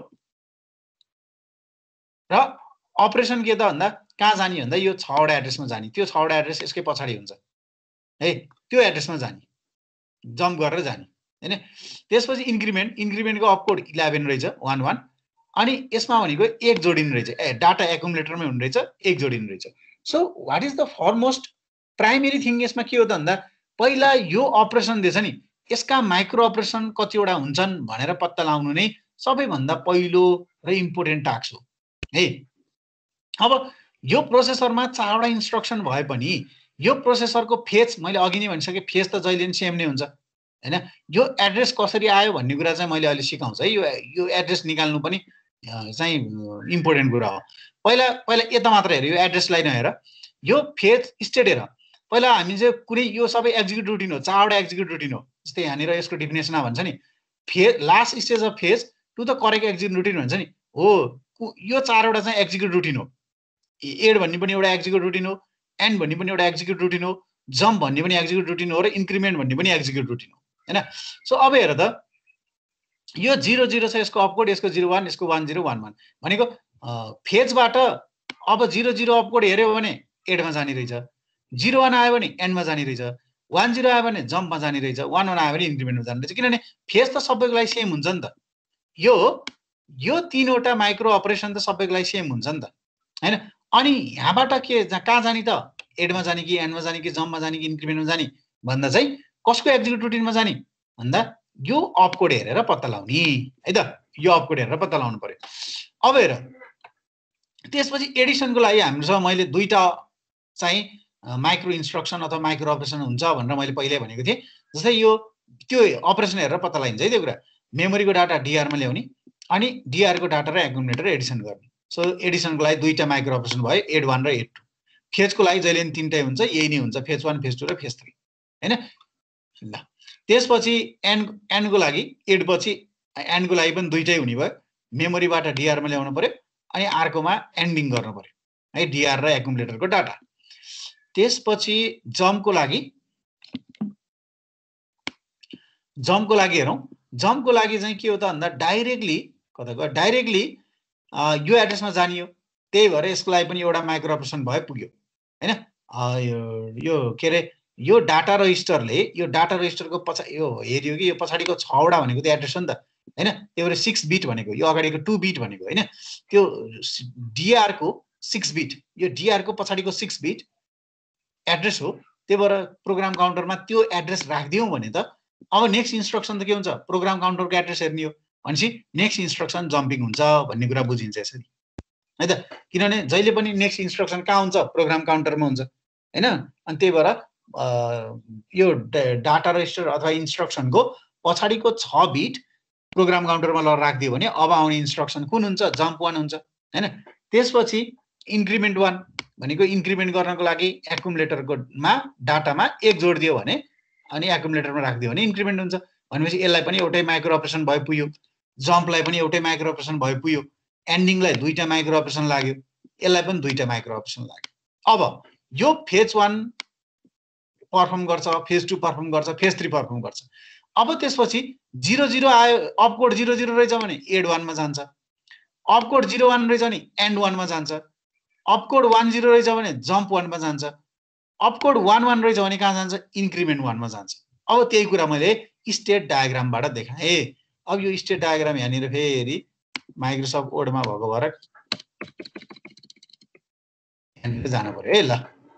र अपरेसन के त भन्दा कहाँ जाने भन्दा यो छवटा एड्रेसमा जाने, त्यो छवटा एड्रेस यसकै पछाडि हुन्छ है, त्यो एड्रेसमा जाने, जम्प गरेर जाने होइन। त्यसपछि इन्क्रिमेन्ट, इन्क्रिमेन्टको अपकोड इलेभेन रहेछ, वान वान, अनि यसमा भनेको एक जोडिनु रहेछ, ए डाटा एकुमुलेटरमै हुने रहेछ, एक जोडिनु रहेछ। So what is the foremost primary thing यसमा के हो त भन्दा पहिला यो अपरेसन दिएछ नि, यसका माइक्रो अपरेसन कतिवटा हुन्छन् भनेर पत्ता लगाउनु नै सबैभन्दा पहिलो र इम्पोर्टेन्ट टास्क हो है। अब यो प्रोसेसरमा चारवटा इन्स्ट्रक्सन भए पनि यो प्रोसेसरको फेज, मैले अघि नै भनिसकेँ, फेज त जहिले पनि सेम नै हुन्छ होइन। यो एड्रेस कसरी आयो भन्ने कुरा चाहिँ मैले अहिले सिकाउँछु है। यो यो एड्रेस निकाल्नु पनि चाहिँ इम्पोर्टेन्ट कुरा हो। पहिला पहिला यता मात्र हेर, यो एड्रेसलाई नहेर, यो फेज स्टेट हेर। पहिला हामी चाहिँ कुनै यो सबै एक्जिक्युट रुटिन हो, चारवटा एक्जिक्युट रुटिन हो। जस्तै यहाँनिर यसको डिफिनेसनमा भन्छ नि, fetch last stage of fetch to the correct execute routine भन्छ नि, हो यो चारवटा चाहिँ एक्जिक्युट रुटिन हो। एड भन्ने पनि एउटा एक्जिक्युट रुटिन हो, एन्ड भन्ने पनि एउटा एक्जिक्युट रुटिन हो, जम्प भन्ने पनि एक्जिक्युट रुटिन हो र इन्क्रिमेन्ट भन्ने पनि एक्जिक्युट रुटिन हो होइन। सो अब हेर त, यो जिरो जिरो छ यसको अपकोड, यसको जिरो वान, यसको वान जिरो वान वान भनेको फेजबाट अब जिरो जिरो अपकोड हेऱ्यो भने एडमा जाने रहेछ, जिरो वान आयो भने एन्डमा जाने रहेछ, वान जिरो आयो भने जम्पमा जाने रहेछ, वान वान आयो भने इन्क्रिमेन्टमा जाने रहेछ, किनभने फेज त सबैको लागि सेम हुन्छ नि त। यो यो तीनवटा माइक्रो अपरेसन त सबैको लागि सेम हुन्छ नि त हैन। अनि यहाँबाट के कहाँ जाने त, एडमा जाने कि एन्डमा जाने कि जम्पमा जाने कि इन्क्रिमेन्टमा जाने भन्दा चाहिँ कसको एक्जिक्युट रुटिनमा जाने भन्दा यो अपकोड हेरेर पत्ता लगाउने है त, यो अपकोड हेरेर पत्ता लगाउनु पर्यो। अब हेर त्यसपछि एडिसनको लागि हामीसँग मैले दुईटा चाहिँ माइक्रो इन्स्ट्रक्सन अथवा माइक्रो अपरेसन हुन्छ भनेर मैले पहिल्यै भनेको थिएँ। जस्तै यो त्यो अपरेसन हेरेर पत्ता लगाइन्छ है त्यो कुरा। मेमोरीको डाटा डिआरमा ल्याउने अनि डिआरको डाटा र एकुमुलेटर एडिसन गर्ने। सो एडिसनको लागि दुईटा माइक्रो अपरेसन भयो, एड वान र एड टू। फेजको लागि जहिले पनि तिनटै हुन्छ, यही नै हुन्छ, फेज वान फेज टू र फेज थ्री हैन। ल त्यसपछि एन्ड एन्डको लागि एडपछि एन्डको लागि पनि दुईटै हुने भयो, मेमोरीबाट डिआरमा ल्याउनु पर्यो अनि अर्कोमा एन्डिङ गर्नु पर्यो है, डिआर र एकुमुलेटरको डाटा। त्यसपछि जम्पको लागि जम्पको लागि हेरौँ। जम्पको लागि चाहिँ के हो त भन्दा डाइरेक्टली कता गयो, डाइरेक्टली यो एड्रेसमा जानियो, त्यही भएर यसको लागि पनि एउटा माइक्रो अपरेसन भयो पुग्यो हैन। यो के अरे यो डाटा रजिस्टरले यो डाटा रजिस्टरको पछा यो हेर्यो कि यो पछाडिको छवटा भनेको त्यो एड्रेस हो नि त हैन। त्यही भएर सिक्स बिट भनेको, यो अगाडिको टू बिट भनेको हैन, त्यो डिआरको सिक्स बिट, यो डिआरको पछाडिको सिक्स बिट एड्रेस हो। त्यही भएर प्रोग्राम काउन्टरमा त्यो एड्रेस राखिदियौँ भने त अब नेक्स्ट इन्स्ट्रक्सन त के हुन्छ, प्रोग्राम काउन्टरको एड्रेस हेर्ने हो भनेपछि नेक्स्ट इन्स्ट्रक्सन जम्पिङ हुन्छ भन्ने कुरा बुझिन्छ यसरी है त। किनभने जहिले पनि नेक्स्ट इन्स्ट्रक्सन कहाँ हुन्छ, प्रोग्राम काउन्टरमा हुन्छ हैन। अनि त्यही भएर यो डाटा रजिस्टर अथवा इन्स्ट्रक्सनको पछाडिको छ बिट प्रोग्राम काउन्टरमा लगेर राखिदियो भने अब आउने इन्स्ट्रक्सन कुन हुन्छ, जम्प वान हुन्छ हैन। त्यसपछि इन्क्रिमेन्ट वान भनेको इन्क्रिमेन्ट गर्नको लागि एकुमुलेटरकोमा डाटामा एक जोडिदियो भने अनि एकुमुलेटरमा राखिदियो भने इन्क्रिमेन्ट हुन्छ भनेपछि यसलाई पनि एउटै माइक्रो अपरेसन भयो पुग्यो, जम्पलाई पनि एउटै माइक्रो अपरेसन भयो पुग्यो, एन्डिङलाई दुईटा माइक्रो अपरेसन लाग्यो, यसलाई पनि दुईटा माइक्रो अपरेसन लाग्यो। अब यो फेज वान पर्फर्म गर्छ, फेज टू पर्फर्म गर्छ, फेज थ्री पर्फर्म गर्छ। अब त्यसपछि जिरो जिरो आयो, अपकोड जिरो जिरो रहेछ भने एड वानमा जान्छ, अपकोड जिरो वान रहेछ भने एन्ड वानमा जान्छ, अपकोड वान जिरो रहेछ भने जम्प वानमा जान्छ, अपकोड वान वान रहेछ भने कहाँ जान्छ, इन्क्रिमेन्ट वानमा जान्छ। अब त्यही कुरा मैले स्टेट डायग्रामबाट देखाएँ। अब यो स्टेट डायग्राम यहाँनिर फेरि माइक्रोसफ्ट वर्डमा भएको भएर यहाँनिर जानु पर्यो है। ल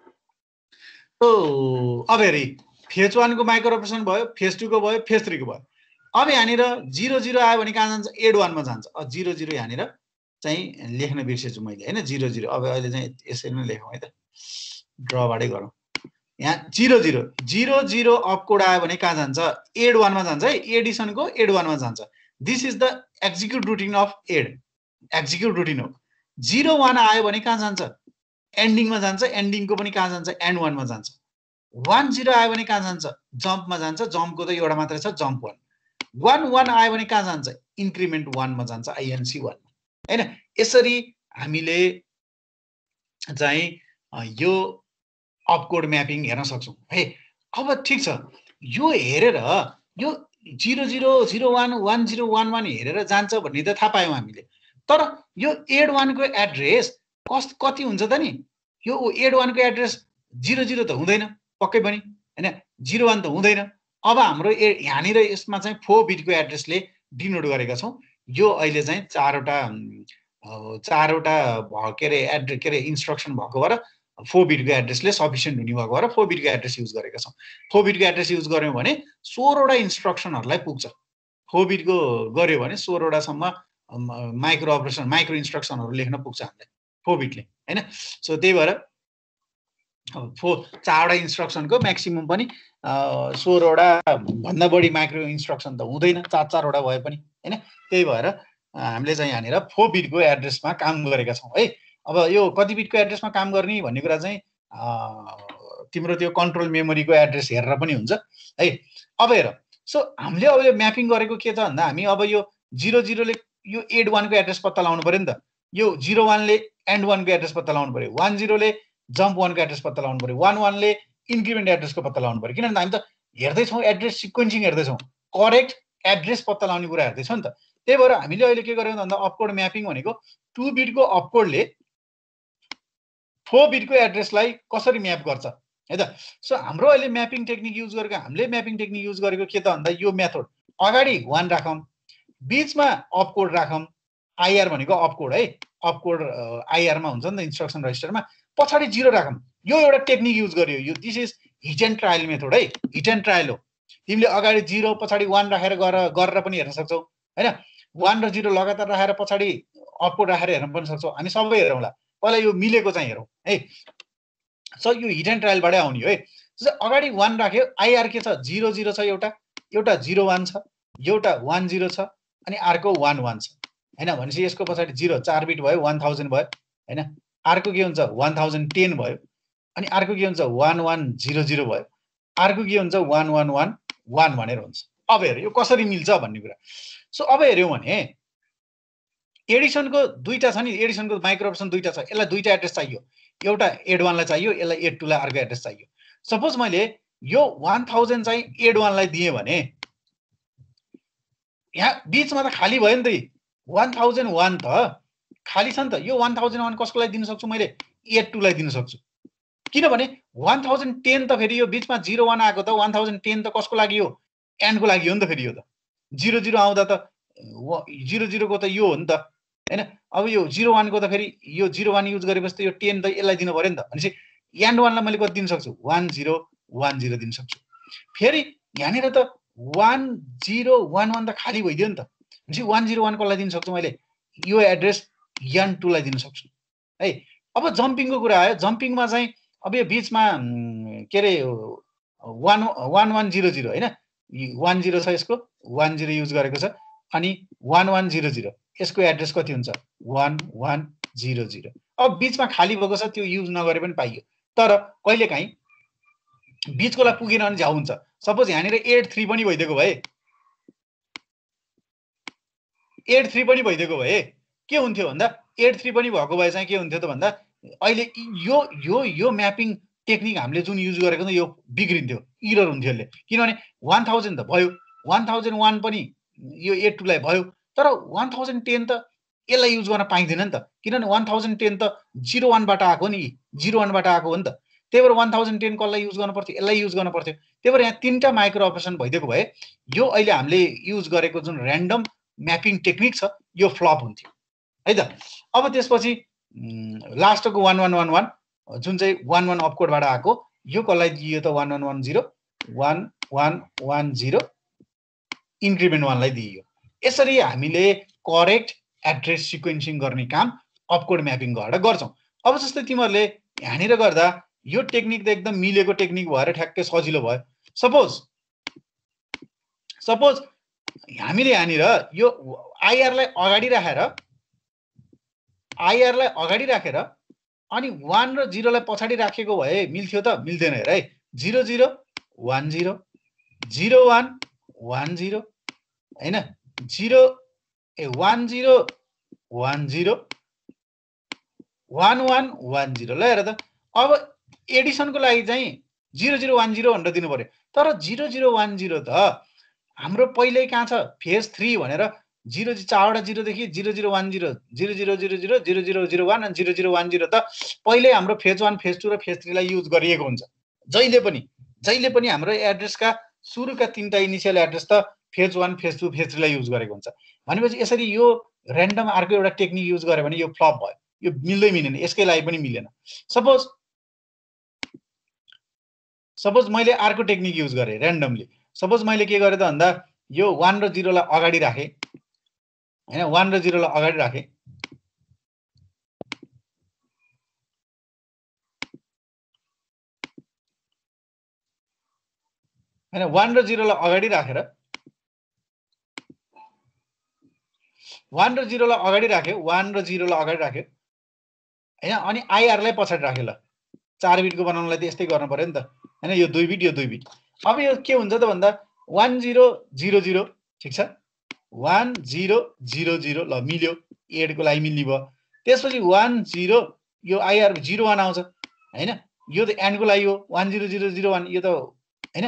अब हेरी फेज वानको माइक्रो अपरेसन भयो, फेज टूको भयो, फेज थ्रीको भयो। अब यहाँनिर जिरो जिरो आयो भने कहाँ जान्छ, एड वानमा जान्छ। अब जिरो जिरो यहाँनिर चाहिँ लेख्न बिर्सेछु मैले हैन, जिरो जिरो। अब अहिले चाहिँ यसरी नै लेखौँ है त, ड्रबाटै गरौँ। यहाँ zero zero zero zero opcode आयो भने कहाँ जान्छ, एड वानमा जान्छ है, एडिसनको एड वानमा जान्छ। This is the execute routine of add, execute routine हो। जिरो वान आयो भने कहाँ जान्छ, एन्डिङमा जान्छ, एन्डिङको पनि कहाँ जान्छ, एन्ड वानमा जान्छ। वान जिरो आयो भने कहाँ जान्छ, जम्पमा जान्छ, जम्पको त एउटा मात्रै छ, जम्प वान। वान वान आयो भने कहाँ जान्छ, इन्क्रिमेन्ट वानमा जान्छ, आइएनसी वानमा हैन। यसरी हामीले चाहिँ यो अपकोड म्यापिङ हेर्न सक्छौँ है। अब ठिक छ, यो हेरेर यो zero zero zero one one zero one one हेरेर जान्छ भन्ने त थाहा पायौँ हामीले। तर यो एड वानको एड्रेस कस कति हुन्छ त नि, यो एड वानको एड्रेस जिरो जिरो त हुँदैन पक्कै पनि हैन, जिरो वान त हुँदैन। अब हाम्रो ए यहाँनिर यसमा चाहिँ फोर बिटको एड्रेसले डिनोट गरेका छौँ। यो अहिले चाहिँ चारवटा चारवटा के अरे एड्रेस के अरे इन्स्ट्रक्सन भएको भएर फोर बिटको एड्रेसले सफिसियन्ट हुने भएको भएर फोर बिटको एड्रेस युज गरेका छौँ। फोर बिटको एड्रेस युज गऱ्यौँ भने सोह्रवटा इन्स्ट्रक्सनहरूलाई पुग्छ। फोर बिटको गऱ्यो भने सोह्रवटासम्म माइक्रो अपरेसन माइक्रो इन्स्ट्रक्सनहरू लेख्न पुग्छ हामीलाई फोर बिटले हैन। सो त्यही भएर फोर चारवटा इन्स्ट्रक्सनको म्याक्सिमम पनि सोह्रवटा भन्दा बढी माइक्रो इन्स्ट्रक्सन त हुँदैन, चार चारवटा भए पनि हैन। त्यही भएर हामीले चाहिँ यहाँनिर फोर बिटको एड्रेसमा काम गरेका छौँ है। अब यो कति बिटको एड्रेसमा काम गर्ने भन्ने कुरा चाहिँ तिम्रो त्यो कन्ट्रोल मेमोरीको एड्रेस हेरेर पनि हुन्छ है। अब हेर, सो हामीले अब यो म्यापिङ गरेको के त भन्दा हामी अब यो जिरो जिरोले यो एड वानको एड्रेस पत्ता लगाउनु पर्यो नि त, यो जिरो वानले एन्ड वानको एड्रेस पत्ता लगाउनु पर्यो, वान जिरोले जम्प वानको एड्रेस पत्ता लगाउनु पर्यो, वान वानले इन्क्रिमेन्ट एड्रेसको पत्ता लगाउनु पर्यो। किनभने हामी त हेर्दैछौँ एड्रेस सिक्वेन्सिङ हेर्दैछौँ, करेक्ट एड्रेस पत्ता लगाउने कुरा हेर्दैछौँ नि त। त्यही भएर हामीले अहिले के गर्यौँ भन्दा अपकोड म्यापिङ भनेको टु बिटको अपकोडले फोर बिटको एड्रेसलाई कसरी म्याप गर्छ है त। सो हाम्रो अहिले म्यापिङ टेक्निक युज गरेको हामीले म्यापिङ टेक्निक युज गरेको के त भन्दा यो मेथड अगाडि वान राखौँ, बीचमा अप कोड राखौँ, आइआर भनेको अप कोड है, अप कोड आइआरमा हुन्छ नि त इन्स्ट्रक्सन रजिस्टरमा, पछाडि जिरो राखौँ। यो एउटा टेक्निक युज गर्यो, यो this is hit and trial method है, हिट एन्ड ट्रायल हो। तिमीले अगाडि जिरो पछाडि वान राखेर गरेर पनि हेर्न सक्छौ हैन, वान र जिरो लगातार राखेर पछाडि अप कोड राखेर हेर्न पनि सक्छौ। हामी सबै हेरौँला, पहिला यो मिलेको चाहिँ हेरौँ है। सो यो हिट एन्ड ट्रायलबाटै आउने हो है। अगाडि वान राख्यो, आइआर के छ जिरो जिरो छ, एउटा एउटा जिरो वान छ, एउटा वान जिरो छ, अनि अर्को वान वान छ हैन। भनेपछि यसको पछाडि जिरो चार बिट भयो, वान थाउजन्ड भयो हैन। अर्को के हुन्छ वान थाउजन्ड टेन भयो, अनि अर्को के हुन्छ वान वान जिरो जिरो भयो, अर्को के हुन्छ वान वान वान वान भनेर हुन्छ। अब हेर यो कसरी मिल्छ भन्ने कुरा। सो अब हेऱ्यौँ भने एडिसनको दुईटा छ नि, एडिसनको माइक्रो अप्सन दुईटा छ, यसलाई दुईटा एड्रेस चाहियो, एउटा एड वानलाई चाहियो, यसलाई एड टूलाई अर्को एड्रेस चाहियो। सपोज मैले यो वान थाउजन्ड चाहिँ एड वानलाई दिएँ भने यहाँ बीचमा त खाली भयो नि त, वान थाउजन्ड वान त खाली छ नि त। यो वान थाउजन्ड वान कसको लागि दिन सक्छु मैले, एड टूलाई दिन सक्छु। किनभने वान थाउजन्ड टेन त फेरि यो बीचमा जिरो वान आएको त वान थाउजन्ड टेन त कसको लागि हो, एन्डको लागि हो नि त। फेरि यो त जिरो जिरो आउँदा त जिरो जिरोको त यो हो नि त हैन। अब यो जिरो वानको त फेरि यो जिरो वान युज गरेपछि त यो टेन त यसलाई दिनु पर्यो नि त। भनेपछि एन्ड वानलाई मैले कति दिन सक्छु, वान जिरो वान जिरो दिन सक्छु। फेरि यहाँनिर त वान जिरो वान वान त खाली भइदियो नि त। भनेपछि वान जिरो वान कसलाई दिन सक्छु मैले, यो एड्रेस एन टूलाई दिन सक्छु है। अब जम्पिङको कुरा आयो, जम्पिङमा चाहिँ अब यो बीचमा के अरे one one one zero zero होइन, वान जिरो छ, यसको वान जिरो युज गरेको छ, अनि वान वान जिरो जिरो यसको एड्रेस कति हुन्छ वान वान जिरो जिरो। अब बीचमा खाली भएको छ त्यो युज नगरे पनि पाइयो, तर कहिलेकाहीँ बीचकोलाई पुगेन भने झ्याउ हुन्छ। सपोज यहाँनिर एट थ्री पनि भइदिएको भए, एट थ्री पनि भइदिएको भए के हुन्थ्यो भन्दा, एट थ्री पनि भएको भए चाहिँ के हुन्थ्यो त भन्दा अहिले यो यो यो म्यापिङ टेक्निक हामीले जुन युज गरेको त यो बिग्रिन्थ्यो, इरर हुन्थ्यो यसले। किनभने वान थाउजन्ड त भयो, वान थाउजन्ड वान पनि यो एट टूलाई भयो, तर वान थाउजन्ड टेन त यसलाई युज गर्न पाइँदैन नि त। किनभने वान थाउजन्ड टेन त जिरो वानबाट आएको नि, जिरो वानबाट आएको हो नि त। त्यही भएर वान थाउजन्ड टेन कसलाई युज गर्नु पर्थ्यो, यसलाई युज गर्नु पर्थ्यो। त्यही भएर यहाँ तिनवटा माइक्रो अपरेसन भइदिएको भए यो अहिले हामीले युज गरेको जुन ऱ्यान्डम म्यापिङ टेक्निक छ यो फ्लप हुन्थ्यो है त। अब त्यसपछि लास्टको वान वान वान वान जुन चाहिँ वान वान अपकोडबाट आएको, यो कसलाई दियो त one one one zero one one one zero increment वानलाई दिइयो। यसरी हामीले करेक्ट एड्रेस सिक्वेन्सिङ गर्ने काम अपकोड म्यापिङ गरेर गर्छौँ। अब जस्तै तिमीहरूले यहाँनिर गर्दा यो टेक्निक त एकदम मिलेको टेक्निक भएर ठ्याक्कै सजिलो भयो। सपोज सपोज हामीले यहाँनिर यो आइआरलाई अगाडि राखेर आइआरलाई अगाडि राखेर अनि वान र जिरोलाई पछाडि राखेको भए मिल्थ्यो त, मिल्दैन हेर है। Zero zero one zero zero one one zero होइन, जिरो ए one zero one zero one one one zero. ल हेर त, अब एडिसनको लागि चाहिँ जिरो जिरो वान जिरो भनेर दिनु पर्यो, तर जिरो जिरो वान जिरो त हाम्रो पहिल्यै कहाँ छ, फेज थ्री भनेर जिरो चारवटा जिरोदेखि zero zero one zero zero zero zero zero zero zero zero one अनि जिरो जिरो वान जिरो त पहिल्यै हाम्रो फेज वान फेज टू र फेज थ्रीलाई युज गरिएको हुन्छ। जहिले पनि जहिले पनि हाम्रो एड्रेसका सुरुका तिनवटा इनिसियल एड्रेस त phase one phase two phase थ्रीलाई युज गरेको हुन्छ। भनेपछि यसरी यो ऱ्यान्डम अर्को एउटा टेक्निक युज गर्यो भने यो फ्लप भयो, यो मिल्दै मिलेन, यसकै लागि पनि मिलेन। सपोज सपोज मैले अर्को टेक्निक युज गरेँ ऱ्यान्डमली। सपोज मैले के गरेँ त भन्दा यो वान र जिरोलाई अगाडि राखेँ होइन, वान र जिरोलाई अगाडि राखेँ, होइन वान र जिरोलाई अगाडि राखेर वान र जिरोलाई अगाडि राख्यो वान र जिरोलाई अगाडि राख्यो होइन, अनि आइआरलाई पछाडि राख्यो। ल चार बिटको बनाउनलाई त यस्तै गर्नु पर्यो नि त होइन, यो दुई बिट यो दुई बिट। अब यो के हुन्छ त भन्दा वान जिरो जिरो जिरो ठिक छ, वान जिरो जिरो जिरो ल मिल्यो, एडको लागि मिल्ने भयो। त्यसपछि वान जिरो यो आइआर जिरो वान आउँछ होइन, यो त एन्डको लागि हो, one zero zero zero one यो त होइन,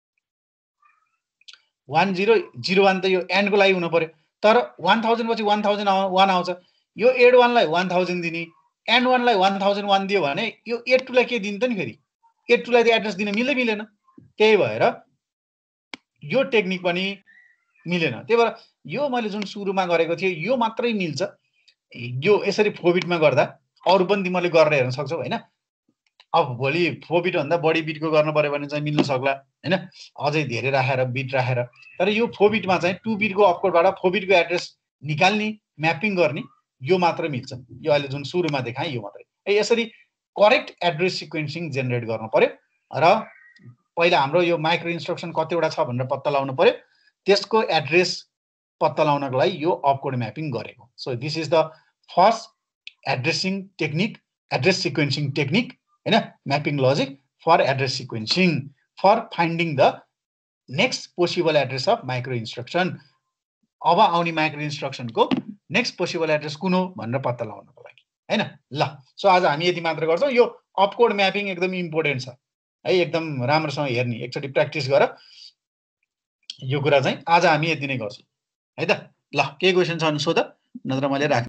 वान जिरो जिरो वान त यो एन्डको लागि हुनु पर्यो। तर वान थाउजन्ड पछि वान थाउजन्ड वान आउँछ, यो एड वानलाई वान थाउजन्ड दिने, एन वानलाई वान थाउजन्ड वान दियो भने यो ए टूलाई के दिन्छ नि फेरि ए टूलाई त एड्रेस दिन मिल्दै मिलेन त्यही भएर यो टेक्निक पनि मिलेन त्यही भएर यो मैले जुन सुरुमा गरेको थिएँ यो मात्रै मिल्छ यो यसरी फोर बिटमा गर्दा अरू पनि तिमीले गरेर हेर्न सक्छौ हैन अब भोलि फोर बिट भन्दा बढी बिटको गर्न पर्यो भने चाहिँ मिल्न सक्ला हैन अझै धेरै राखेर बिट राखेर तर यो फोर बिटमा चाहिँ टू बिटको अपकोडबाट फोर बिटको एड्रेस निकाल्ने म्यापिङ गर्ने यो मात्र मिल्छ यो अहिले जुन सुरुमा देखाएँ यो मात्रै यसरी करेक्ट एड्रेस सिक्वेन्सिङ जेनेरेट गर्नु पर्यो र पहिला हाम्रो यो माइक्रो इन्स्ट्रक्सन कतिवटा छ भनेर पत्ता लगाउनु पर्यो त्यसको एड्रेस पत्ता लगाउनको लागि यो अपकोड म्यापिङ गरेको so this is the first addressing technique address sequencing technique हैन mapping logic for address sequencing for finding the next possible address of micro instruction अब आउने माइक्रो इन्स्ट्रक्सनको नेक्स्ट पोसिबल एड्रेस कुन हो भनेर पत्ता लगाउनको लागि हैन ल सो आज हामी यति मात्र गर्छौं यो अपकोड म्यापिङ एकदम इम्पोर्टेन्ट छ है एकदम राम्रोसँग हेर्नी एकचोटी प्र्याक्टिस गर यो कुरा चाहिँ आज हामी यति नै गर्छौं है त ल के क्वेशन छ भने सोध नत्र मैले राख्छु